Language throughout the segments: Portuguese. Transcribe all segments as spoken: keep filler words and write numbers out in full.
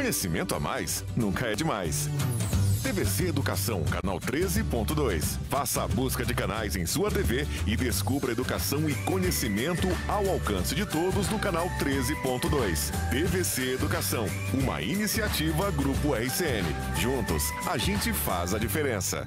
Conhecimento a mais nunca é demais. T V C Educação, canal treze ponto dois. Faça a busca de canais em sua T V e descubra educação e conhecimento ao alcance de todos no canal treze ponto dois. T V C Educação, uma iniciativa Grupo R C N. Juntos, a gente faz a diferença.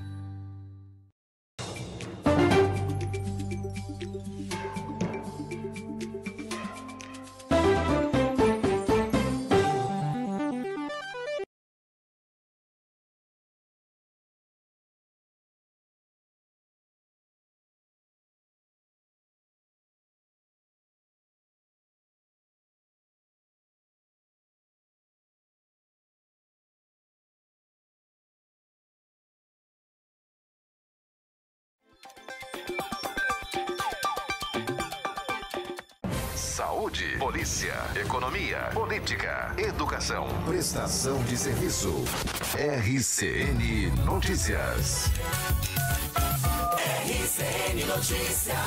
Saúde, polícia, economia, política, educação, prestação de serviço. R C N Notícias. R C N Notícias.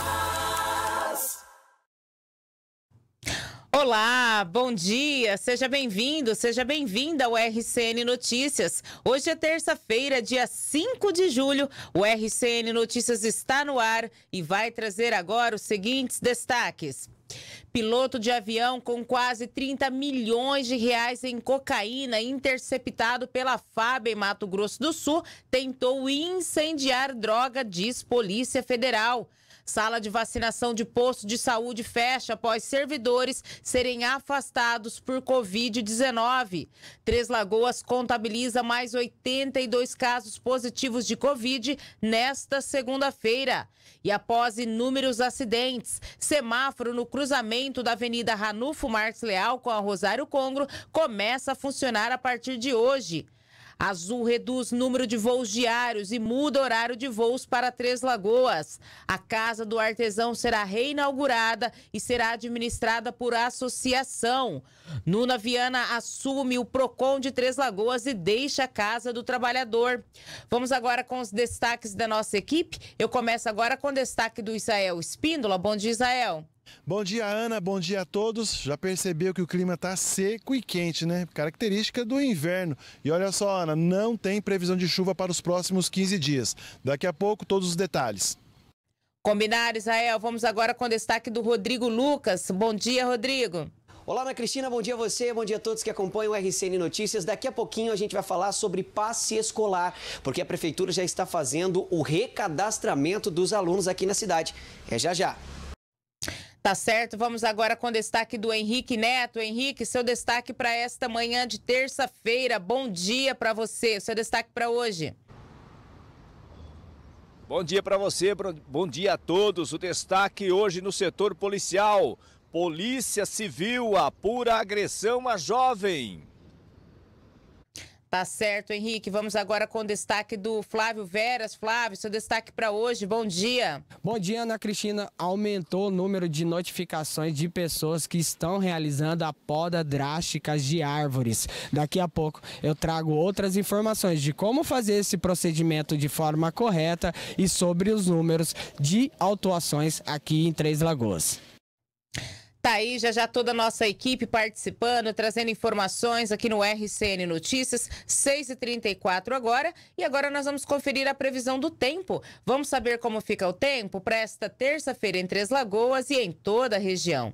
Olá, bom dia, seja bem-vindo, seja bem-vinda ao R C N Notícias. Hoje é terça-feira, dia cinco de julho, o R C N Notícias está no ar e vai trazer agora os seguintes destaques. Piloto de avião com quase trinta milhões de reais em cocaína interceptado pela FAB em Mato Grosso do Sul tentou incendiar droga, diz Polícia Federal. Sala de vacinação de posto de saúde fecha após servidores serem afastados por covid dezenove. Três Lagoas contabiliza mais oitenta e dois casos positivos de Covid nesta segunda-feira. E após inúmeros acidentes, semáforo no cruzamento da Avenida Ranulfo Marques Leal com a Rosário Congro começa a funcionar a partir de hoje. Azul reduz número de voos diários e muda horário de voos para Três Lagoas. A Casa do Artesão será reinaugurada e será administrada por associação. Nuna Viana assume o PROCON de Três Lagoas e deixa a Casa do Trabalhador. Vamos agora com os destaques da nossa equipe. Eu começo agora com o destaque do Israel Espíndola. Bom dia, Israel. Bom dia, Ana. Bom dia a todos. Já percebeu que o clima está seco e quente, né? Característica do inverno. E olha só, Ana, não tem previsão de chuva para os próximos quinze dias. Daqui a pouco, todos os detalhes. Combinado, Israel. Vamos agora com o destaque do Rodrigo Lucas. Bom dia, Rodrigo. Olá, Ana Cristina, bom dia a você, bom dia a todos que acompanham o R C N Notícias. Daqui a pouquinho a gente vai falar sobre passe escolar, porque a Prefeitura já está fazendo o recadastramento dos alunos aqui na cidade. É já já. Tá certo, vamos agora com o destaque do Henrique Neto. Henrique, seu destaque para esta manhã de terça-feira. Bom dia para você, seu destaque para hoje. Bom dia para você, bom dia a todos. O destaque hoje no setor policial. Polícia Civil apura agressão a jovem. Tá certo, Henrique. Vamos agora com o destaque do Flávio Veras. Flávio, seu destaque para hoje. Bom dia. Bom dia, Ana Cristina. Aumentou o número de notificações de pessoas que estão realizando a poda drástica de árvores. Daqui a pouco eu trago outras informações de como fazer esse procedimento de forma correta e sobre os números de autuações aqui em Três Lagoas. Tá aí, já já toda a nossa equipe participando, trazendo informações aqui no R C N Notícias, seis e trinta e quatro agora. E agora nós vamos conferir a previsão do tempo. Vamos saber como fica o tempo para esta terça-feira em Três Lagoas e em toda a região.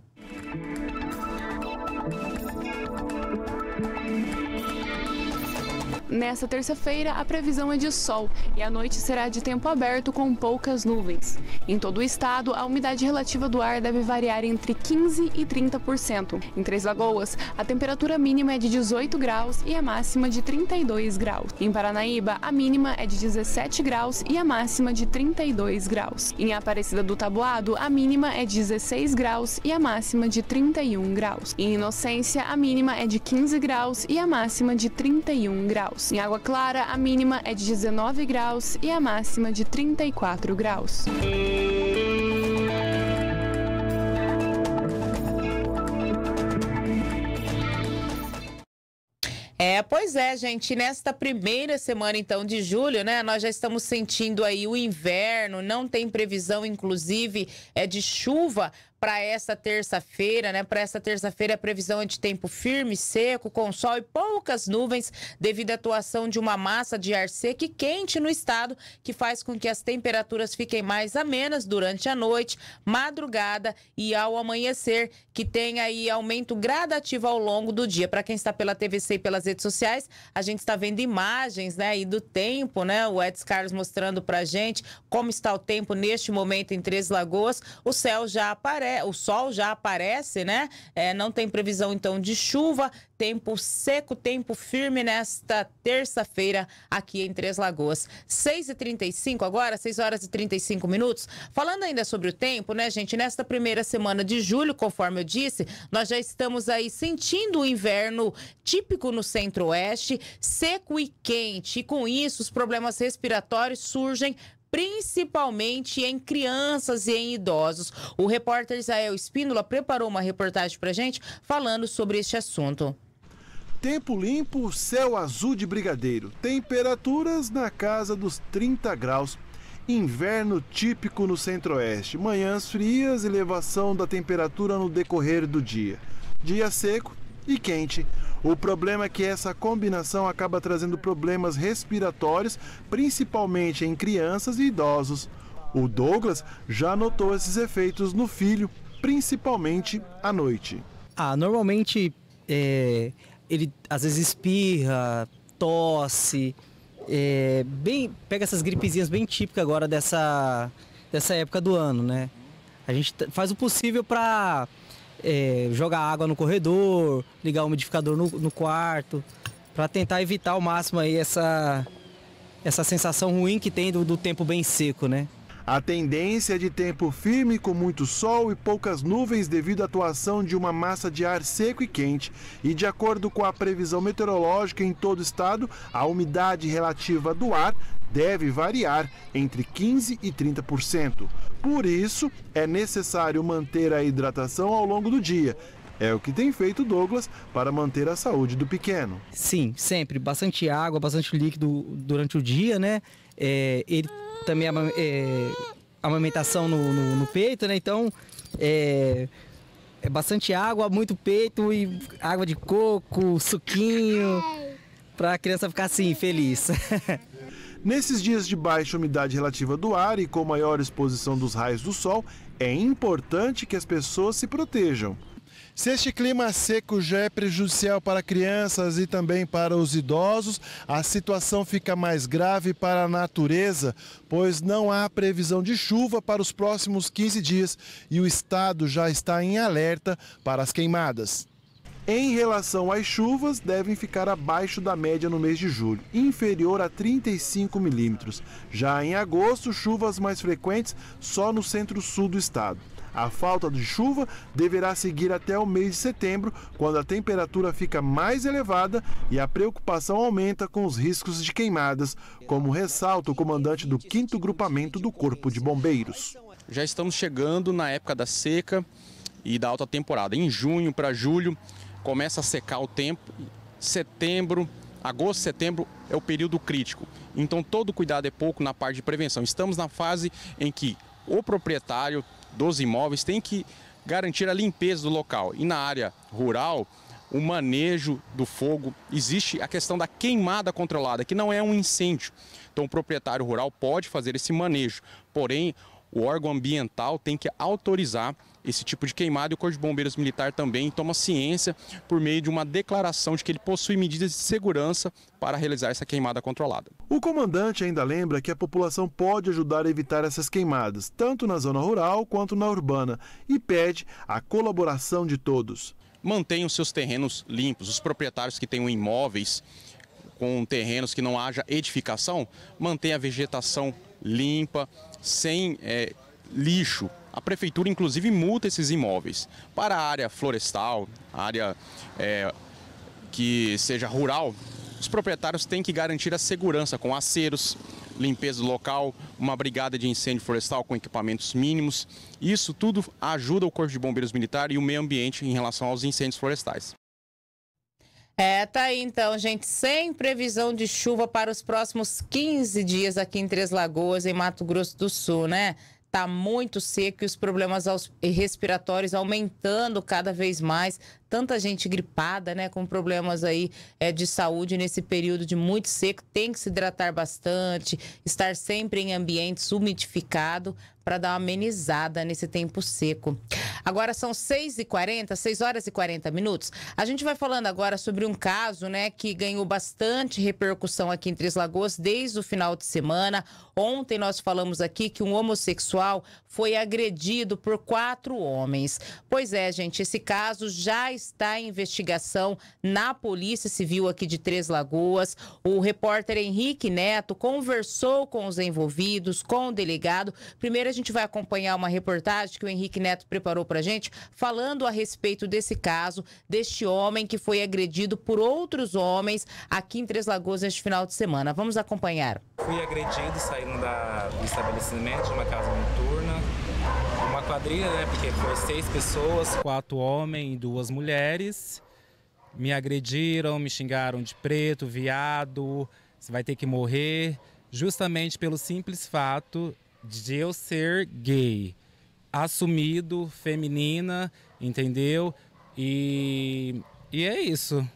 Nesta terça-feira, a previsão é de sol e a noite será de tempo aberto com poucas nuvens. Em todo o estado, a umidade relativa do ar deve variar entre quinze e trinta por cento. Em Três Lagoas, a temperatura mínima é de dezoito graus e a máxima de trinta e dois graus. Em Paranaíba, a mínima é de dezessete graus e a máxima de trinta e dois graus. Em Aparecida do Taboado, a mínima é de dezesseis graus e a máxima de trinta e um graus. Em Inocência, a mínima é de quinze graus e a máxima de trinta e um graus. Em Água Clara, a mínima é de dezenove graus e a máxima de trinta e quatro graus. É, pois é, gente, nesta primeira semana, então, de julho, né, nós já estamos sentindo aí o inverno, não tem previsão, inclusive, é de chuva para essa terça-feira, né? Para essa terça-feira a previsão é de tempo firme, seco, com sol e poucas nuvens, devido à atuação de uma massa de ar seco e quente no estado, que faz com que as temperaturas fiquem mais amenas durante a noite, madrugada e ao amanhecer, que tem aí aumento gradativo ao longo do dia. Para quem está pela T V C e pelas redes sociais, a gente está vendo imagens, né, aí do tempo, né? O Edson Carlos mostrando pra gente como está o tempo neste momento em Três Lagoas. O céu já aparece, o sol já aparece, né? É, não tem previsão então de chuva, tempo seco, tempo firme nesta terça-feira aqui em Três Lagoas. seis e trinta e cinco agora, seis horas e trinta e cinco minutos. Falando ainda sobre o tempo, né, gente? Nesta primeira semana de julho, conforme eu disse, nós já estamos aí sentindo o inverno típico no centro-oeste, seco e quente. E com isso, os problemas respiratórios surgem principalmente em crianças e em idosos. O repórter Israel Espíndola preparou uma reportagem para a gente falando sobre este assunto. Tempo limpo, céu azul de brigadeiro, temperaturas na casa dos trinta graus. Inverno típico no centro-oeste, manhãs frias, elevação da temperatura no decorrer do dia. Dia seco e quente. O problema é que essa combinação acaba trazendo problemas respiratórios, principalmente em crianças e idosos. O Douglas já notou esses efeitos no filho, principalmente à noite. Ah, normalmente é, ele às vezes espirra, tosse, é, bem, pega essas gripezinhas bem típicas agora dessa, dessa época do ano, né? A gente faz o possível para é, jogar água no corredor, ligar o umidificador no, no quarto, para tentar evitar ao máximo aí essa, essa sensação ruim que tem do, do tempo bem seco, né? A tendência é de tempo firme com muito sol e poucas nuvens devido à atuação de uma massa de ar seco e quente. E de acordo com a previsão meteorológica em todo o estado, a umidade relativa do ar deve variar entre quinze e trinta por cento. Por isso, é necessário manter a hidratação ao longo do dia. É o que tem feito Douglas para manter a saúde do pequeno. Sim, sempre. Bastante água, bastante líquido durante o dia, né? É, ele também é, amamentação no, no, no peito, né? Então, é, é bastante água, muito peito e água de coco, suquinho, para a criança ficar assim, feliz. Nesses dias de baixa umidade relativa do ar e com maior exposição dos raios do sol, é importante que as pessoas se protejam. Se este clima seco já é prejudicial para crianças e também para os idosos, a situação fica mais grave para a natureza, pois não há previsão de chuva para os próximos quinze dias e o estado já está em alerta para as queimadas. Em relação às chuvas, devem ficar abaixo da média no mês de julho, inferior a trinta e cinco milímetros. Já em agosto, chuvas mais frequentes só no centro-sul do estado. A falta de chuva deverá seguir até o mês de setembro, quando a temperatura fica mais elevada e a preocupação aumenta com os riscos de queimadas, como ressalta o comandante do quinto Grupamento do Corpo de Bombeiros. Já estamos chegando na época da seca e da alta temporada. Em junho para julho começa a secar o tempo. Setembro, agosto, setembro é o período crítico. Então todo cuidado é pouco na parte de prevenção. Estamos na fase em que o proprietário dos imóveis tem que garantir a limpeza do local. E na área rural, o manejo do fogo, existe a questão da queimada controlada, que não é um incêndio. Então o proprietário rural pode fazer esse manejo, porém o órgão ambiental tem que autorizar esse tipo de queimada e o Corpo de Bombeiros Militar também toma ciência por meio de uma declaração de que ele possui medidas de segurança para realizar essa queimada controlada. O comandante ainda lembra que a população pode ajudar a evitar essas queimadas, tanto na zona rural quanto na urbana, e pede a colaboração de todos. Mantenham seus terrenos limpos, os proprietários que tenham imóveis com terrenos que não haja edificação, mantenha a vegetação limpa, sem é, lixo. A prefeitura, inclusive, multa esses imóveis. Para a área florestal, a área é, que seja rural, os proprietários têm que garantir a segurança com aceros, limpeza do local, uma brigada de incêndio florestal com equipamentos mínimos. Isso tudo ajuda o Corpo de Bombeiros Militar e o meio ambiente em relação aos incêndios florestais. É, tá aí então, gente, sem previsão de chuva para os próximos quinze dias aqui em Três Lagoas, em Mato Grosso do Sul, né? tá muito seco e os problemas respiratórios aumentando cada vez mais. Tanta gente gripada, né, com problemas aí é, de saúde nesse período de muito seco. Tem que se hidratar bastante, estar sempre em ambientes umidificados para dar uma amenizada nesse tempo seco. Agora são seis e quarenta, seis horas e quarenta minutos. A gente vai falando agora sobre um caso, né, que ganhou bastante repercussão aqui em Três Lagoas desde o final de semana. Ontem nós falamos aqui que um homossexual foi agredido por quatro homens. Pois é, gente, esse caso já está em investigação na Polícia Civil aqui de Três Lagoas. O repórter Henrique Neto conversou com os envolvidos, com o delegado. Primeiro a gente vai acompanhar uma reportagem que o Henrique Neto preparou pra gente, falando a respeito desse caso, deste homem que foi agredido por outros homens aqui em Três Lagoas neste final de semana. Vamos acompanhar. Fui agredido saindo da, do estabelecimento de uma casa noturna, uma quadrilha, né, porque foi seis pessoas, quatro homens e duas mulheres. Me agrediram, me xingaram de preto, viado, você vai ter que morrer, justamente pelo simples fato de eu ser gay, assumido, feminina, entendeu? E, e é isso.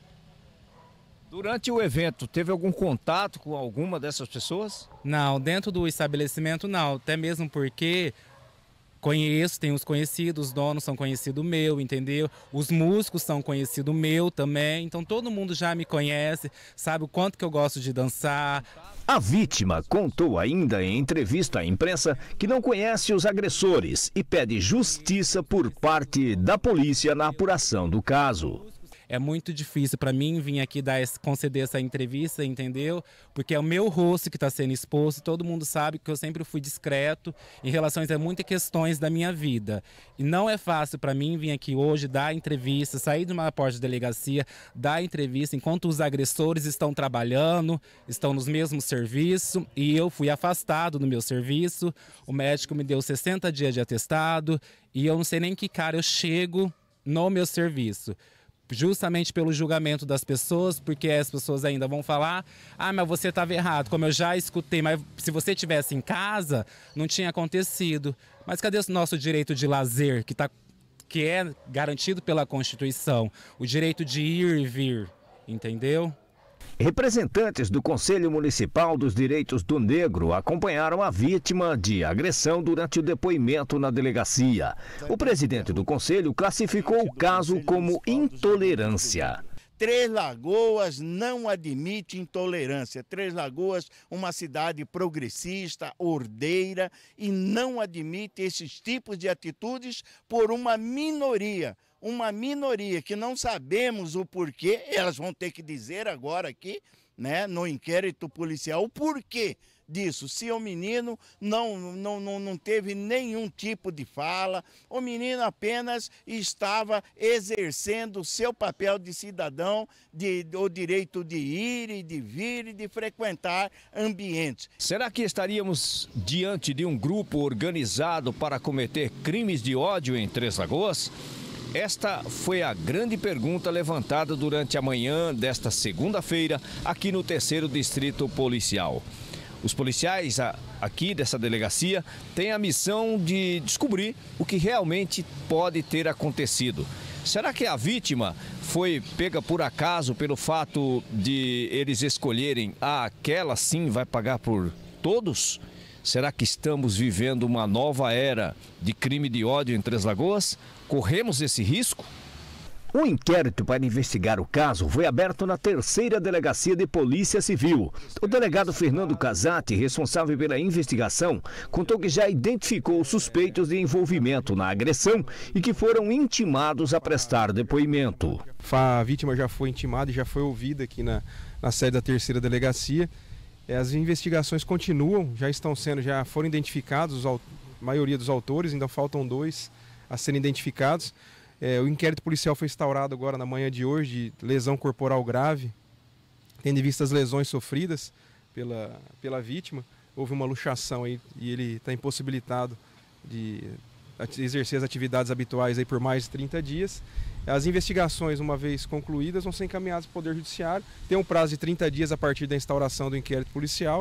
Durante o evento, teve algum contato com alguma dessas pessoas? Não, dentro do estabelecimento não, até mesmo porque conheço, tenho os conhecidos, os donos são conhecidos meu, entendeu? Os músicos são conhecidos meu também, então todo mundo já me conhece, sabe o quanto que eu gosto de dançar. A vítima contou ainda em entrevista à imprensa que não conhece os agressores e pede justiça por parte da polícia na apuração do caso. É muito difícil para mim vir aqui dar esse, conceder essa entrevista, entendeu? Porque é o meu rosto que está sendo exposto. Todo mundo sabe que eu sempre fui discreto em relação a muitas questões da minha vida. E não é fácil para mim vir aqui hoje dar entrevista, sair de uma porta de delegacia, dar entrevista, enquanto os agressores estão trabalhando, estão nos mesmos serviços. E eu fui afastado do meu serviço. O médico me deu sessenta dias de atestado e eu não sei nem que cara eu chego no meu serviço. Justamente pelo julgamento das pessoas, porque as pessoas ainda vão falar: ah, mas você estava errado, como eu já escutei, mas se você estivesse em casa, não tinha acontecido. Mas cadê o nosso direito de lazer, que, tá, que é garantido pela Constituição? O direito de ir e vir, entendeu? Representantes do Conselho Municipal dos Direitos do Negro acompanharam a vítima de agressão durante o depoimento na delegacia. O presidente do Conselho classificou o caso como intolerância. Três Lagoas não admite intolerância. Três Lagoas, uma cidade progressista, ordeira, e não admite esses tipos de atitudes por uma minoria. Uma minoria que não sabemos o porquê, elas vão ter que dizer agora aqui, né, no inquérito policial, o porquê disso. Se o menino não, não, não, não teve nenhum tipo de fala, o menino apenas estava exercendo o seu papel de cidadão, de, o direito de ir e de vir e de frequentar ambientes. Será que estaríamos diante de um grupo organizado para cometer crimes de ódio em Três Lagoas? Esta foi a grande pergunta levantada durante a manhã desta segunda-feira aqui no terceiro Distrito Policial. Os policiais aqui dessa delegacia têm a missão de descobrir o que realmente pode ter acontecido. Será que a vítima foi pega por acaso pelo fato de eles escolherem ah, aquela sim vai pagar por todos? Será que estamos vivendo uma nova era de crime de ódio em Três Lagoas? Corremos esse risco? Um inquérito para investigar o caso foi aberto na terceira Delegacia de Polícia Civil. O delegado Fernando Casati, responsável pela investigação, contou que já identificou suspeitos de envolvimento na agressão e que foram intimados a prestar depoimento. A vítima já foi intimada e já foi ouvida aqui na, na sede da terceira Delegacia. As investigações continuam, já estão sendo, já foram identificados a maioria dos autores, ainda faltam dois a serem identificados. É, o inquérito policial foi instaurado agora na manhã de hoje, de lesão corporal grave, tendo em vista as lesões sofridas pela, pela vítima. Houve uma luxação aí e ele está impossibilitado de exercer as atividades habituais aí por mais de trinta dias. As investigações, uma vez concluídas, vão ser encaminhadas para o Poder Judiciário. Tem um prazo de trinta dias a partir da instauração do inquérito policial.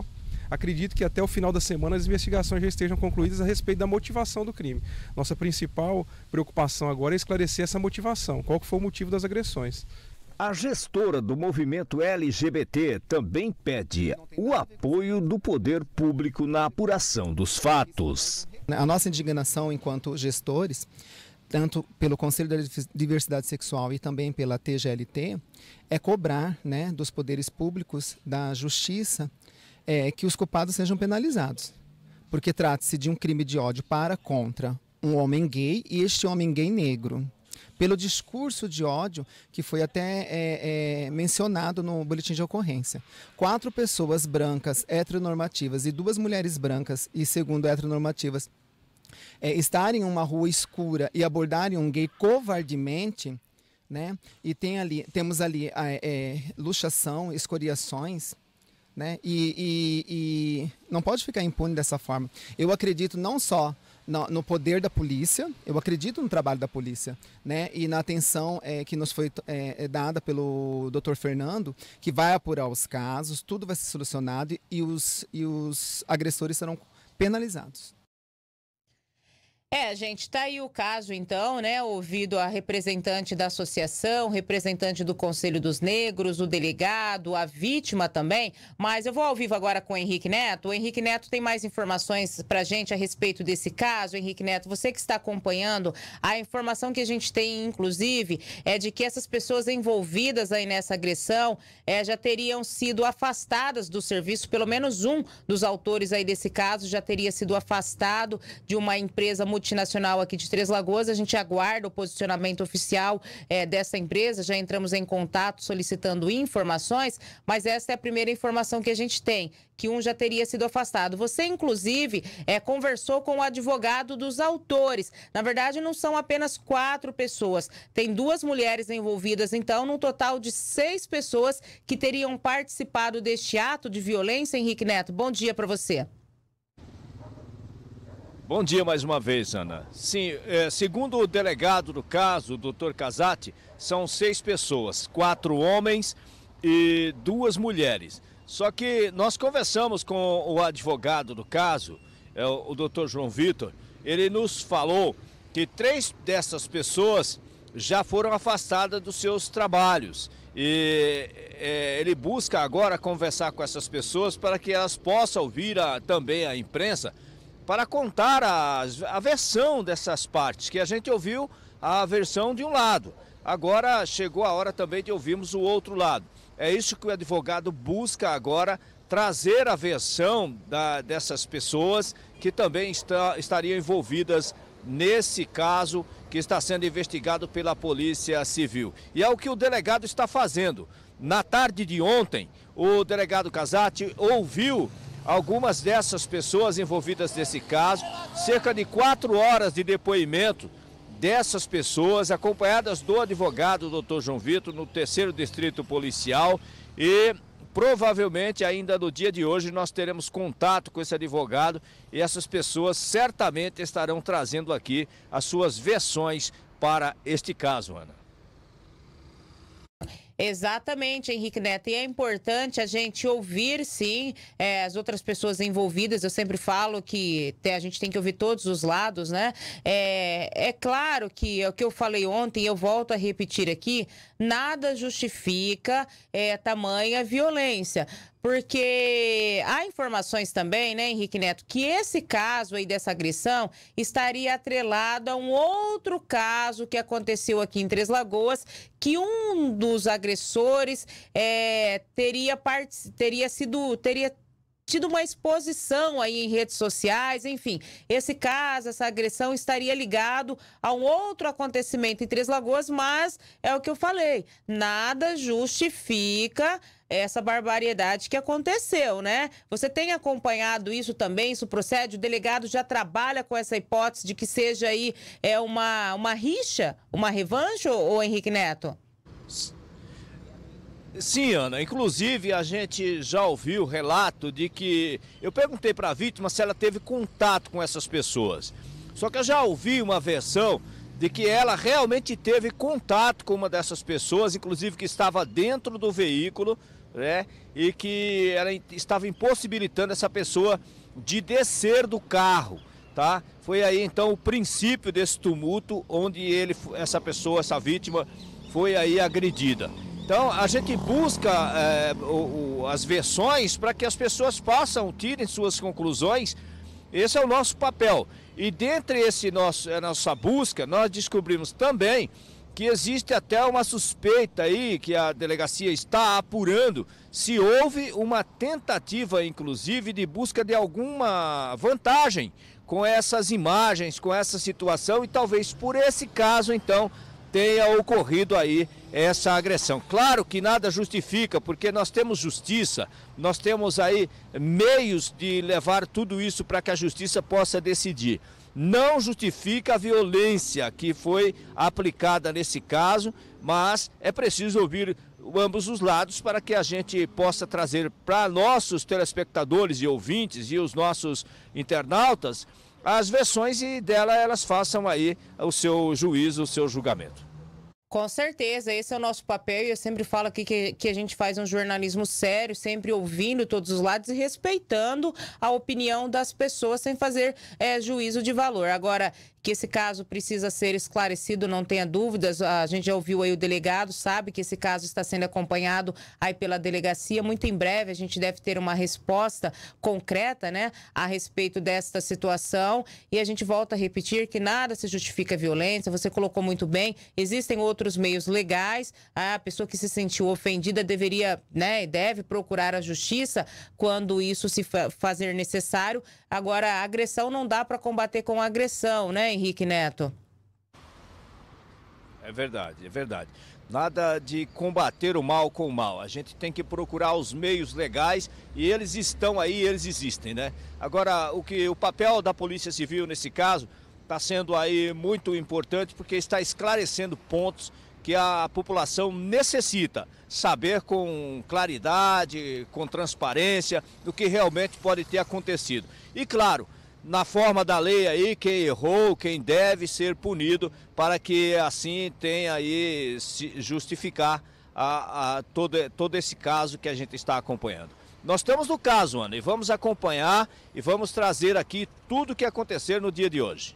Acredito que até o final da semana as investigações já estejam concluídas a respeito da motivação do crime. Nossa principal preocupação agora é esclarecer essa motivação, qual que foi o motivo das agressões. A gestora do movimento L G B T também pede o apoio do poder público na apuração dos fatos. A nossa indignação enquanto gestores, tanto pelo Conselho da Diversidade Sexual e também pela T G L T, é cobrar, né, dos poderes públicos, da justiça, é, que os culpados sejam penalizados. Porque trata-se de um crime de ódio para contra um homem gay e este homem gay negro. Pelo discurso de ódio que foi até é, é, mencionado no boletim de ocorrência. Quatro pessoas brancas heteronormativas e duas mulheres brancas e segundo heteronormativas é, estarem em uma rua escura e abordarem um gay covardemente, né? E tem ali, temos ali é, é, luxação, escoriações, né? E, e, e não pode ficar impune dessa forma. Eu acredito não só No, no poder da polícia, eu acredito no trabalho da polícia, né? E na atenção é, que nos foi é, dada pelo doutor Fernando, que vai apurar os casos, tudo vai ser solucionado e os, e os agressores serão penalizados. É, gente, tá aí o caso, então, né? Ouvido a representante da associação, representante do Conselho dos Negros, o delegado, a vítima também. Mas eu vou ao vivo agora com o Henrique Neto. O Henrique Neto tem mais informações pra gente a respeito desse caso. Henrique Neto, você que está acompanhando, a informação que a gente tem, inclusive, é de que essas pessoas envolvidas aí nessa agressão é, já teriam sido afastadas do serviço. Pelo menos um dos autores aí desse caso já teria sido afastado de uma empresa multinacional multinacional aqui de Três Lagoas. A gente aguarda o posicionamento oficial é, dessa empresa, já entramos em contato solicitando informações, mas essa é a primeira informação que a gente tem, que um já teria sido afastado. Você, inclusive, é, conversou com o advogado dos autores. Na verdade, não são apenas quatro pessoas, tem duas mulheres envolvidas, então, num total de seis pessoas que teriam participado deste ato de violência. Henrique Neto, bom dia para você. Bom dia mais uma vez, Ana. Sim, é, segundo o delegado do caso, o doutor Casati, são seis pessoas, quatro homens e duas mulheres. Só que nós conversamos com o advogado do caso, é, o doutor João Vitor, ele nos falou que três dessas pessoas já foram afastadas dos seus trabalhos. E é, ele busca agora conversar com essas pessoas para que elas possam ouvir a, também a imprensa, para contar a, a versão dessas partes, que a gente ouviu a versão de um lado. Agora chegou a hora também de ouvirmos o outro lado. É isso que o advogado busca agora, trazer a versão da, dessas pessoas que também está, estariam envolvidas nesse caso que está sendo investigado pela Polícia Civil. E é o que o delegado está fazendo. Na tarde de ontem, o delegado Casati ouviu algumas dessas pessoas envolvidas nesse caso, cerca de quatro horas de depoimento dessas pessoas, acompanhadas do advogado doutor João Vitor, no terceiro distrito policial, e provavelmente ainda no dia de hoje nós teremos contato com esse advogado e essas pessoas certamente estarão trazendo aqui as suas versões para este caso, Ana. Exatamente, Henrique Neto, e é importante a gente ouvir, sim, é, as outras pessoas envolvidas. Eu sempre falo que a gente tem que ouvir todos os lados, né? É, é claro que é o que eu falei ontem, eu volto a repetir aqui, nada justifica é, tamanha violência. Porque há informações também, né, Henrique Neto, que esse caso aí dessa agressão estaria atrelado a um outro caso que aconteceu aqui em Três Lagoas, que um dos agressores é, teria, part... teria sido... teria tido uma exposição aí em redes sociais, enfim, esse caso, essa agressão estaria ligado a um outro acontecimento em Três Lagoas, mas é o que eu falei, nada justifica essa barbaridade que aconteceu, né? Você tem acompanhado isso também? Isso procede? O delegado já trabalha com essa hipótese de que seja aí é, uma, uma rixa, uma revanche, ou, ou Henrique Neto? Sim, Ana. Inclusive, a gente já ouviu relato de que... Eu perguntei para a vítima se ela teve contato com essas pessoas. Só que eu já ouvi uma versão de que ela realmente teve contato com uma dessas pessoas, inclusive que estava dentro do veículo, né? E que ela estava impossibilitando essa pessoa de descer do carro, tá? Foi aí então o princípio desse tumulto, onde ele, essa pessoa, essa vítima, foi aí agredida. Então a gente busca é, o, o, as versões para que as pessoas possam tirem suas conclusões. Esse é o nosso papel. E dentre esse nosso, a nossa busca, nós descobrimos também que existe até uma suspeita aí que a delegacia está apurando se houve uma tentativa, inclusive, de busca de alguma vantagem com essas imagens, com essa situação, e talvez por esse caso, então, tenha ocorrido aí essa agressão. Claro que nada justifica, porque nós temos justiça, nós temos aí meios de levar tudo isso para que a justiça possa decidir. Não justifica a violência que foi aplicada nesse caso, mas é preciso ouvir ambos os lados para que a gente possa trazer para nossos telespectadores e ouvintes e os nossos internautas as versões e dela elas façam aí o seu juízo, o seu julgamento. Com certeza, esse é o nosso papel e eu sempre falo aqui que, que a gente faz um jornalismo sério, sempre ouvindo todos os lados e respeitando a opinião das pessoas sem fazer é, juízo de valor. Agora, que esse caso precisa ser esclarecido, não tenha dúvidas, a gente já ouviu aí o delegado, sabe que esse caso está sendo acompanhado aí pela delegacia. Muito em breve a gente deve ter uma resposta concreta, né, a respeito desta situação. E a gente volta a repetir que nada se justifica a violência, você colocou muito bem, existem outros meios legais, a pessoa que se sentiu ofendida deveria, né, deve procurar a justiça quando isso se fazer necessário. Agora, a agressão não dá para combater com agressão, né, Henrique Neto? É verdade, é verdade. Nada de combater o mal com o mal. A gente tem que procurar os meios legais e eles estão aí, eles existem, né? Agora, o que o papel da Polícia Civil nesse caso está sendo aí muito importante porque está esclarecendo pontos que a população necessita saber com claridade, com transparência, do que realmente pode ter acontecido. E claro, na forma da lei aí, quem errou, quem deve ser punido, para que assim tenha aí se justificar a, a todo, todo esse caso que a gente está acompanhando. Nós estamos no caso, Ana, e vamos acompanhar e vamos trazer aqui tudo o que acontecer no dia de hoje.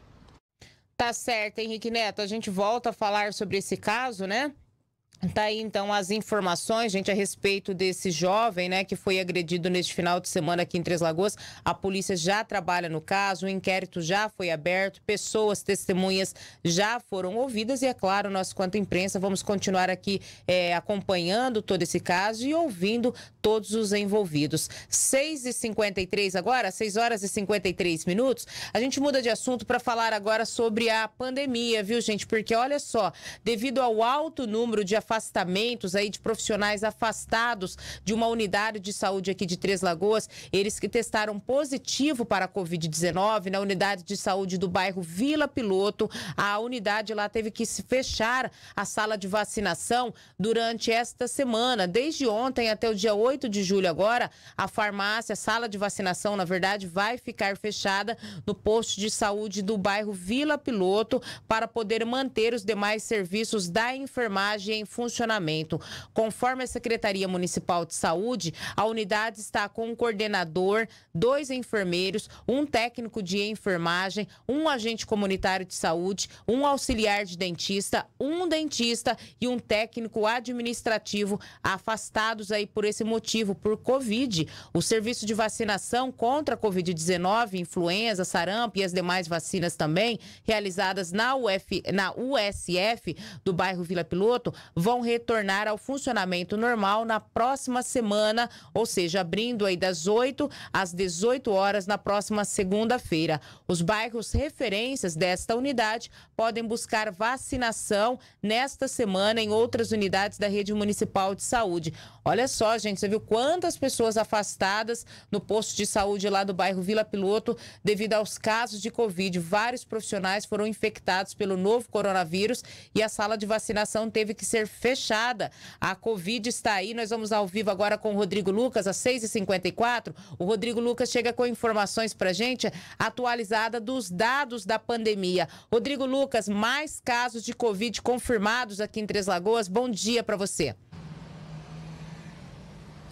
Tá certo, Henrique Neto, a gente volta a falar sobre esse caso, né? Tá aí, então, as informações, gente, a respeito desse jovem, né, que foi agredido neste final de semana aqui em Três Lagoas. A polícia já trabalha no caso, o inquérito já foi aberto, pessoas, testemunhas já foram ouvidas e, é claro, nós, quanto imprensa, vamos continuar aqui é, acompanhando todo esse caso e ouvindo todos os envolvidos. seis e cinquenta e três agora, seis horas e cinquenta e três minutos. A gente muda de assunto para falar agora sobre a pandemia, viu, gente? Porque, olha só, devido ao alto número de afastamentos aí de profissionais afastados de uma unidade de saúde aqui de Três Lagoas, eles que testaram positivo para a covid dezenove na unidade de saúde do bairro Vila Piloto, a unidade lá teve que se fechar a sala de vacinação durante esta semana. Desde ontem até o dia oito de julho agora, a farmácia, a sala de vacinação, na verdade, vai ficar fechada no posto de saúde do bairro Vila Piloto para poder manter os demais serviços da enfermagem em funcionamento. Conforme a Secretaria Municipal de Saúde, a unidade está com um coordenador, dois enfermeiros, um técnico de enfermagem, um agente comunitário de saúde, um auxiliar de dentista, um dentista e um técnico administrativo afastados aí por esse motivo, por Covid. O serviço de vacinação contra a covid dezenove, influenza, sarampo e as demais vacinas também, realizadas na, U F, na U S F do bairro Vila Piloto, vão retornar ao funcionamento normal na próxima semana, ou seja, abrindo aí das oito às dezoito horas na próxima segunda-feira. Os bairros referências desta unidade podem buscar vacinação nesta semana em outras unidades da rede municipal de saúde. Olha só, gente, você viu quantas pessoas afastadas no posto de saúde lá do bairro Vila Piloto devido aos casos de Covid. Vários profissionais foram infectados pelo novo coronavírus e a sala de vacinação teve que ser fechada. A Covid está aí, nós vamos ao vivo agora com o Rodrigo Lucas, às seis e cinquenta e quatro. O Rodrigo Lucas chega com informações pra gente, atualizada dos dados da pandemia. Rodrigo Lucas, mais casos de Covid confirmados aqui em Três Lagoas. Bom dia para você.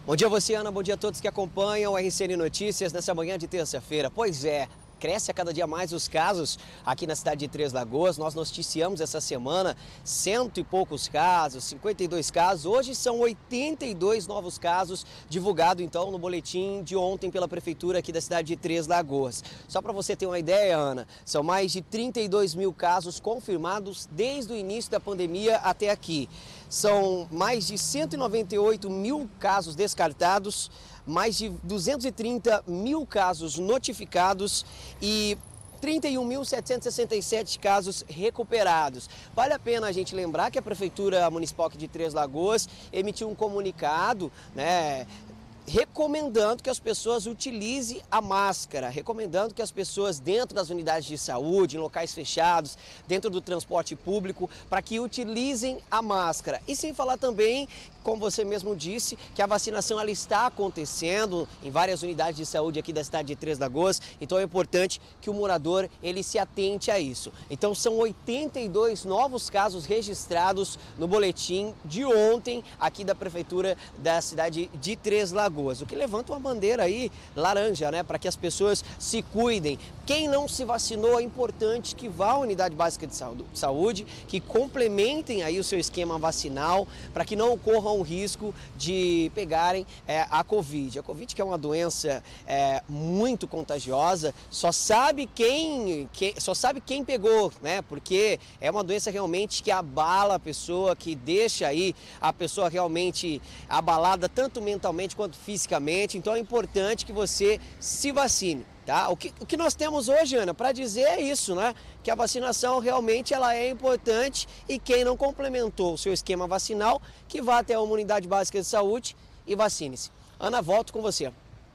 Bom dia a você, Ana. Bom dia a todos que acompanham o R C N Notícias nessa manhã de terça-feira. Pois é, cresce a cada dia mais os casos aqui na cidade de Três Lagoas. Nós noticiamos essa semana cento e poucos casos, cinquenta e dois casos. Hoje são oitenta e dois novos casos divulgados, então, no boletim de ontem pela Prefeitura aqui da cidade de Três Lagoas. Só para você ter uma ideia, Ana, são mais de trinta e dois mil casos confirmados desde o início da pandemia até aqui. São mais de cento e noventa e oito mil casos descartados, mais de duzentos e trinta mil casos notificados e trinta e um mil setecentos e sessenta e sete casos recuperados. Vale a pena a gente lembrar que a Prefeitura Municipal aqui de Três Lagoas emitiu um comunicado, né, recomendando que as pessoas utilizem a máscara, recomendando que as pessoas dentro das unidades de saúde, em locais fechados, dentro do transporte público, para que utilizem a máscara. E sem falar também, como você mesmo disse, que a vacinação ela está acontecendo em várias unidades de saúde aqui da cidade de Três Lagoas, então é importante que o morador ele se atente a isso. Então são oitenta e dois novos casos registrados no boletim de ontem aqui da Prefeitura da cidade de Três Lagoas. O que levanta uma bandeira aí laranja, né, para que as pessoas se cuidem. Quem não se vacinou é importante que vá à unidade básica de saúde, que complementem aí o seu esquema vacinal, para que não ocorram o risco de pegarem é, a Covid. A Covid, que é uma doença é, muito contagiosa, só sabe quem, quem, só sabe quem pegou, né? Porque é uma doença realmente que abala a pessoa, que deixa aí a pessoa realmente abalada tanto mentalmente quanto fisicamente. Então é importante que você se vacine. Tá? O, que, o que nós temos hoje, Ana, para dizer é isso, né? Que a vacinação realmente ela é importante e quem não complementou o seu esquema vacinal, que vá até uma unidade básica de saúde e vacine-se. Ana, volto com você.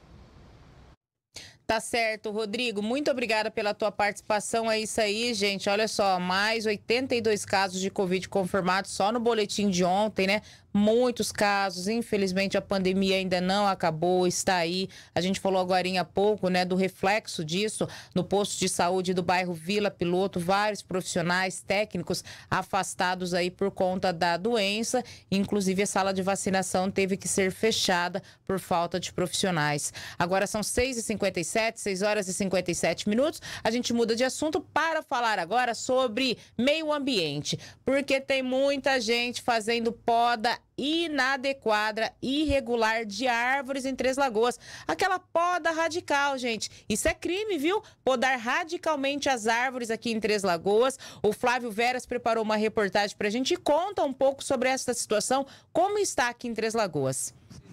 Tá certo, Rodrigo. Muito obrigada pela tua participação. É isso aí, gente. Olha só, mais oitenta e dois casos de Covid confirmados só no boletim de ontem, né? Muitos casos, infelizmente a pandemia ainda não acabou, está aí. A gente falou agorinha há pouco, né, do reflexo disso no posto de saúde do bairro Vila Piloto, vários profissionais técnicos afastados aí por conta da doença, inclusive a sala de vacinação teve que ser fechada por falta de profissionais. Agora são seis e cinquenta e sete, seis horas e cinquenta e sete minutos, a gente muda de assunto para falar agora sobre meio ambiente, porque tem muita gente fazendo poda inadequada, irregular de árvores em Três Lagoas. Aquela poda radical, gente. Isso é crime, viu? Podar radicalmente as árvores aqui em Três Lagoas. O Flávio Veras preparou uma reportagem pra gente e conta um pouco sobre essa situação, como está aqui em Três Lagoas.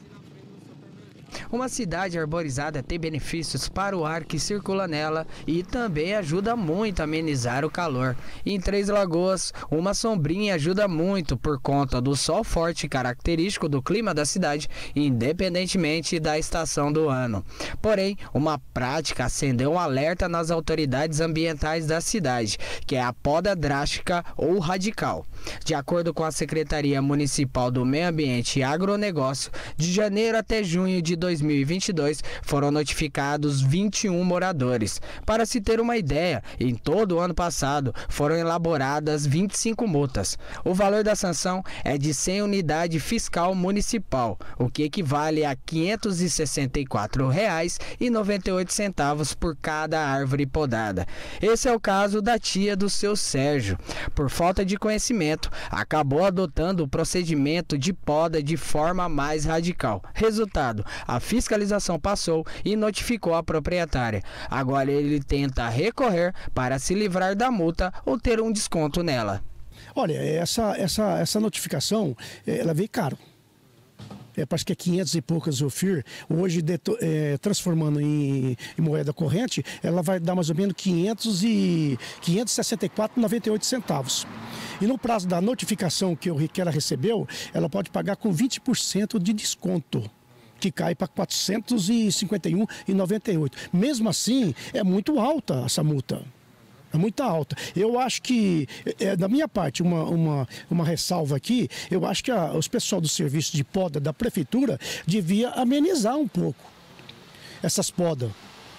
Uma cidade arborizada tem benefícios para o ar que circula nela e também ajuda muito a amenizar o calor. Em Três Lagoas, uma sombrinha ajuda muito por conta do sol forte característico do clima da cidade, independentemente da estação do ano. Porém, uma prática acendeu um alerta nas autoridades ambientais da cidade, que é a poda drástica ou radical. De acordo com a Secretaria Municipal do Meio Ambiente e Agronegócio, de janeiro até junho de dois mil e vinte e dois foram notificados vinte e um moradores. Para se ter uma ideia, em todo o ano passado foram elaboradas vinte e cinco multas. O valor da sanção é de cem unidades fiscal municipal, o que equivale a quinhentos e sessenta e quatro reais e noventa e oito centavos por cada árvore podada. Esse é o caso da tia do seu Sérgio. Por falta de conhecimento, acabou adotando o procedimento de poda de forma mais radical. Resultado, a fiscalização passou e notificou a proprietária. Agora ele tenta recorrer para se livrar da multa ou ter um desconto nela. Olha, essa, essa, essa notificação, ela veio caro. É, parece que é quinhentos e poucas o F I R. Hoje, de, é, transformando em, em moeda corrente, ela vai dar mais ou menos quinhentos e sessenta e quatro reais e noventa e oito centavos. E no prazo da notificação que, eu, que ela recebeu, ela pode pagar com vinte por cento de desconto, que cai para quatrocentos e cinquenta e um reais e noventa e oito centavos. Mesmo assim, é muito alta essa multa. É muito alta. Eu acho que, é, da minha parte, uma, uma, uma ressalva aqui, eu acho que a, os pessoal do serviço de poda da prefeitura devia amenizar um pouco essas podas.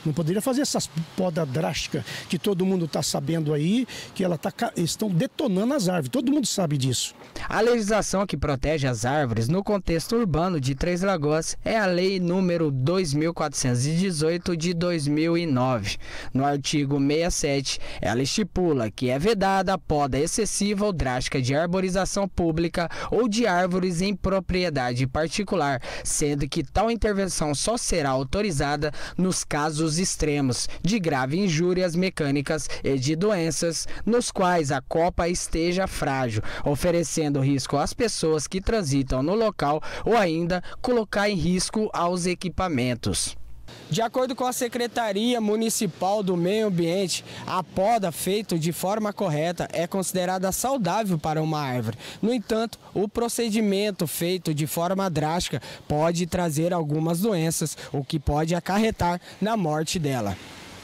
Não poderia fazer essas podas drásticas que todo mundo está sabendo aí, que ela tá, estão detonando as árvores. Todo mundo sabe disso. A legislação que protege as árvores no contexto urbano de Três Lagoas é a Lei número dois mil quatrocentos e dezoito de dois mil e nove. No artigo sessenta e sete, ela estipula que é vedada a poda excessiva ou drástica de arborização pública ou de árvores em propriedade particular, sendo que tal intervenção só será autorizada nos casos extremos de grave injúrias mecânicas e de doenças nos quais a copa esteja frágil, oferecendo risco às pessoas que transitam no local ou ainda colocar em risco aos equipamentos. De acordo com a Secretaria Municipal do Meio Ambiente, a poda feita de forma correta é considerada saudável para uma árvore. No entanto, o procedimento feito de forma drástica pode trazer algumas doenças, o que pode acarretar na morte dela.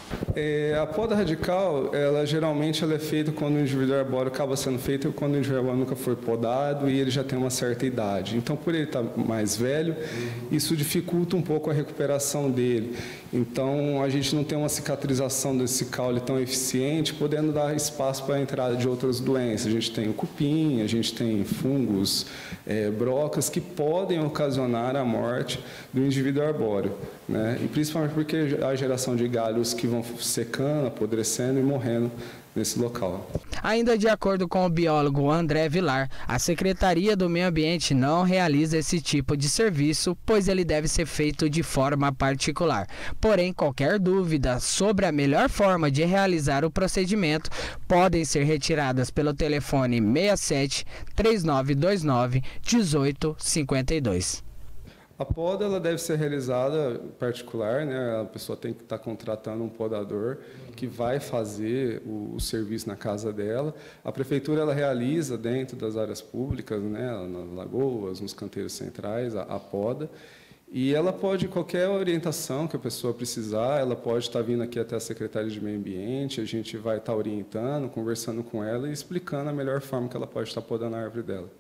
É, a poda radical, ela geralmente ela é feita quando o indivíduo arbóreo acaba sendo feito quando o indivíduo arbóreo nunca foi podado e ele já tem uma certa idade. Então, por ele estar mais velho, isso dificulta um pouco a recuperação dele. Então, a gente não tem uma cicatrização desse caule tão eficiente, podendo dar espaço para a entrada de outras doenças. A gente tem o cupim, a gente tem fungos, é, brocas, que podem ocasionar a morte do indivíduo arbóreo, né? E principalmente porque a geração de galhos que vão secando, apodrecendo e morrendo nesse local. Ainda de acordo com o biólogo André Vilar, a Secretaria do Meio Ambiente não realiza esse tipo de serviço, pois ele deve ser feito de forma particular. Porém, qualquer dúvida sobre a melhor forma de realizar o procedimento podem ser retiradas pelo telefone seis sete, três nove dois nove, um oito cinco dois. A poda ela deve ser realizada particular, né? A pessoa tem que estar contratando um podador que vai fazer o, o serviço na casa dela. A prefeitura ela realiza dentro das áreas públicas, né? Nas lagoas, nos canteiros centrais, a, a poda. E ela pode, qualquer orientação que a pessoa precisar, ela pode estar vindo aqui até a Secretaria de Meio Ambiente, a gente vai estar orientando, conversando com ela e explicando a melhor forma que ela pode estar podando a árvore dela.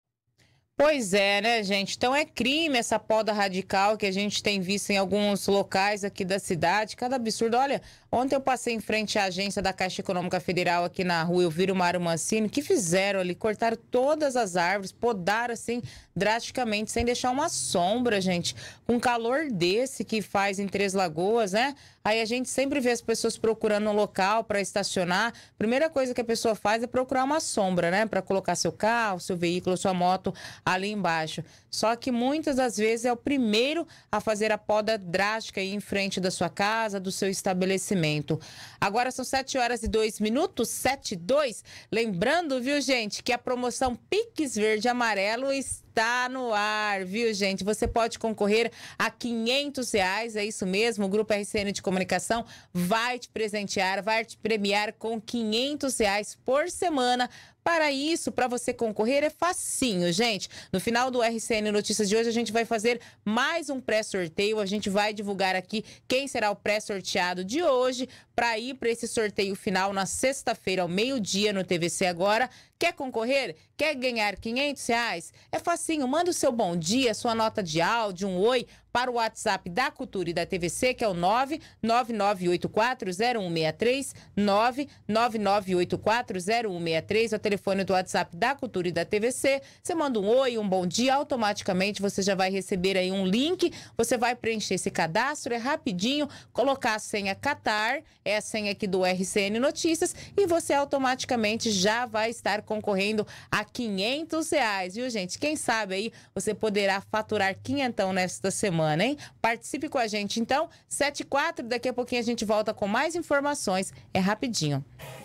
Pois é, né, gente? Então é crime essa poda radical que a gente tem visto em alguns locais aqui da cidade. Cada absurdo. Olha, ontem eu passei em frente à agência da Caixa Econômica Federal aqui na rua Elviro Mário Mancini. O que fizeram ali? Cortaram todas as árvores, podaram assim drasticamente, sem deixar uma sombra, gente. Com um calor desse que faz em Três Lagoas, né? Aí a gente sempre vê as pessoas procurando um local para estacionar. Primeira coisa que a pessoa faz é procurar uma sombra, né? Para colocar seu carro, seu veículo, sua moto ali embaixo. Só que muitas das vezes é o primeiro a fazer a poda drástica aí em frente da sua casa, do seu estabelecimento. Agora são sete horas e dois minutos, sete e dois. Lembrando, viu, gente, que a promoção Pix Verde e Amarelo está no ar, viu, gente? Você pode concorrer a quinhentos reais, é isso mesmo. O Grupo R C N de Comunicação vai te presentear, vai te premiar com quinhentos reais por semana. Para isso, para você concorrer, é facinho, gente. No final do R C N Notícias de hoje, a gente vai fazer mais um pré-sorteio. A gente vai divulgar aqui quem será o pré-sorteado de hoje para ir para esse sorteio final na sexta-feira, ao meio-dia, no T V C Agora. Quer concorrer? Quer ganhar quinhentos reais? É facinho. Manda o seu bom dia, sua nota de áudio, um oi, para o WhatsApp da Cultura e da T V C, que é o nove nove nove oito quatro zero um seis três, nove nove nove oito quatro zero um seis três, é o telefone do WhatsApp da Cultura e da T V C. Você manda um oi, um bom dia, automaticamente você já vai receber aí um link, você vai preencher esse cadastro, é rapidinho, colocar a senha Qatar, é a senha aqui do R C N Notícias, e você automaticamente já vai estar concorrendo a quinhentos reais, viu, gente? Quem sabe aí você poderá faturar quinhentão nesta semana, hein? Participe com a gente, então, sete e quatro, daqui a pouquinho a gente volta com mais informações, é rapidinho.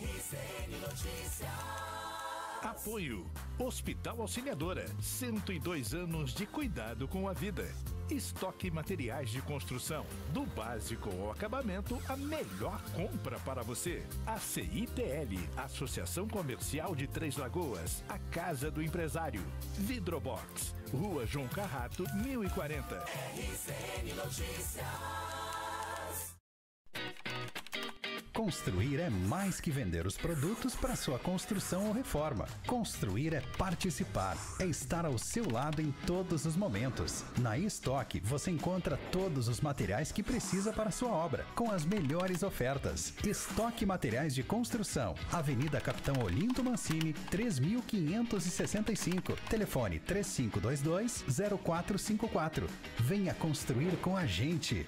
Apoio Hospital Auxiliadora, cento e dois anos de cuidado com a vida. Estoque materiais de construção, do básico ao acabamento, a melhor compra para você. A C I T L, Associação Comercial de Três Lagoas, a Casa do Empresário. Vidrobox, Rua João Carrato, mil e quarenta. R C N Notícias. Construir é mais que vender os produtos para sua construção ou reforma. Construir é participar, é estar ao seu lado em todos os momentos. Na Estoque você encontra todos os materiais que precisa para sua obra, com as melhores ofertas. Estoque Materiais de Construção, Avenida Capitão Olinto Mancini, três mil quinhentos e sessenta e cinco. Telefone três cinco dois dois, zero quatro cinco quatro. Venha construir com a gente.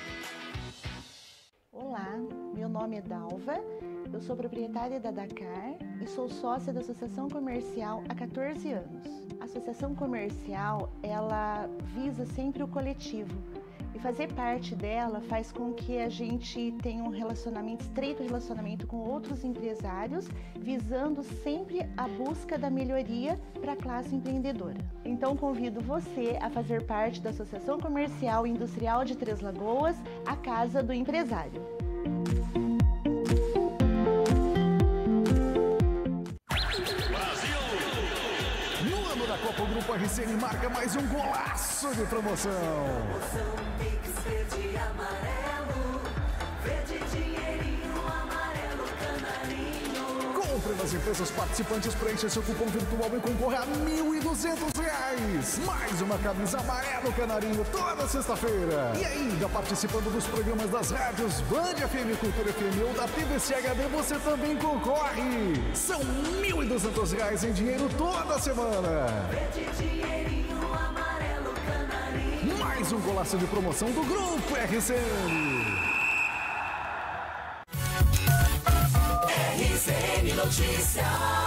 Olá, meu nome é Dalva, eu sou proprietária da Dakar e sou sócia da Associação Comercial há quatorze anos. A Associação Comercial, ela visa sempre o coletivo e fazer parte dela faz com que a gente tenha um relacionamento, estreito relacionamento com outros empresários, visando sempre a busca da melhoria para a classe empreendedora. Então convido você a fazer parte da Associação Comercial e Industrial de Três Lagoas, a Casa do Empresário. No ano da Copa, o Grupo R C N marca mais um golaço de promoção. Pix verde e amarelo, verde dinheirinho, amarelo canarinho. Compre nas empresas participantes, preencha seu cupom virtual e concorra a mil e duzentos reais. Mais uma camisa amarelo canarinho toda sexta-feira. E ainda participando dos programas das rádios Band F M, Cultura F M ou da T V C H D, você também concorre. São mil e duzentos reais em dinheiro toda semana. Verde dinheirinho, amarelo canarinho. Mais um golaço de promoção do Grupo R C N. R C N Notícias.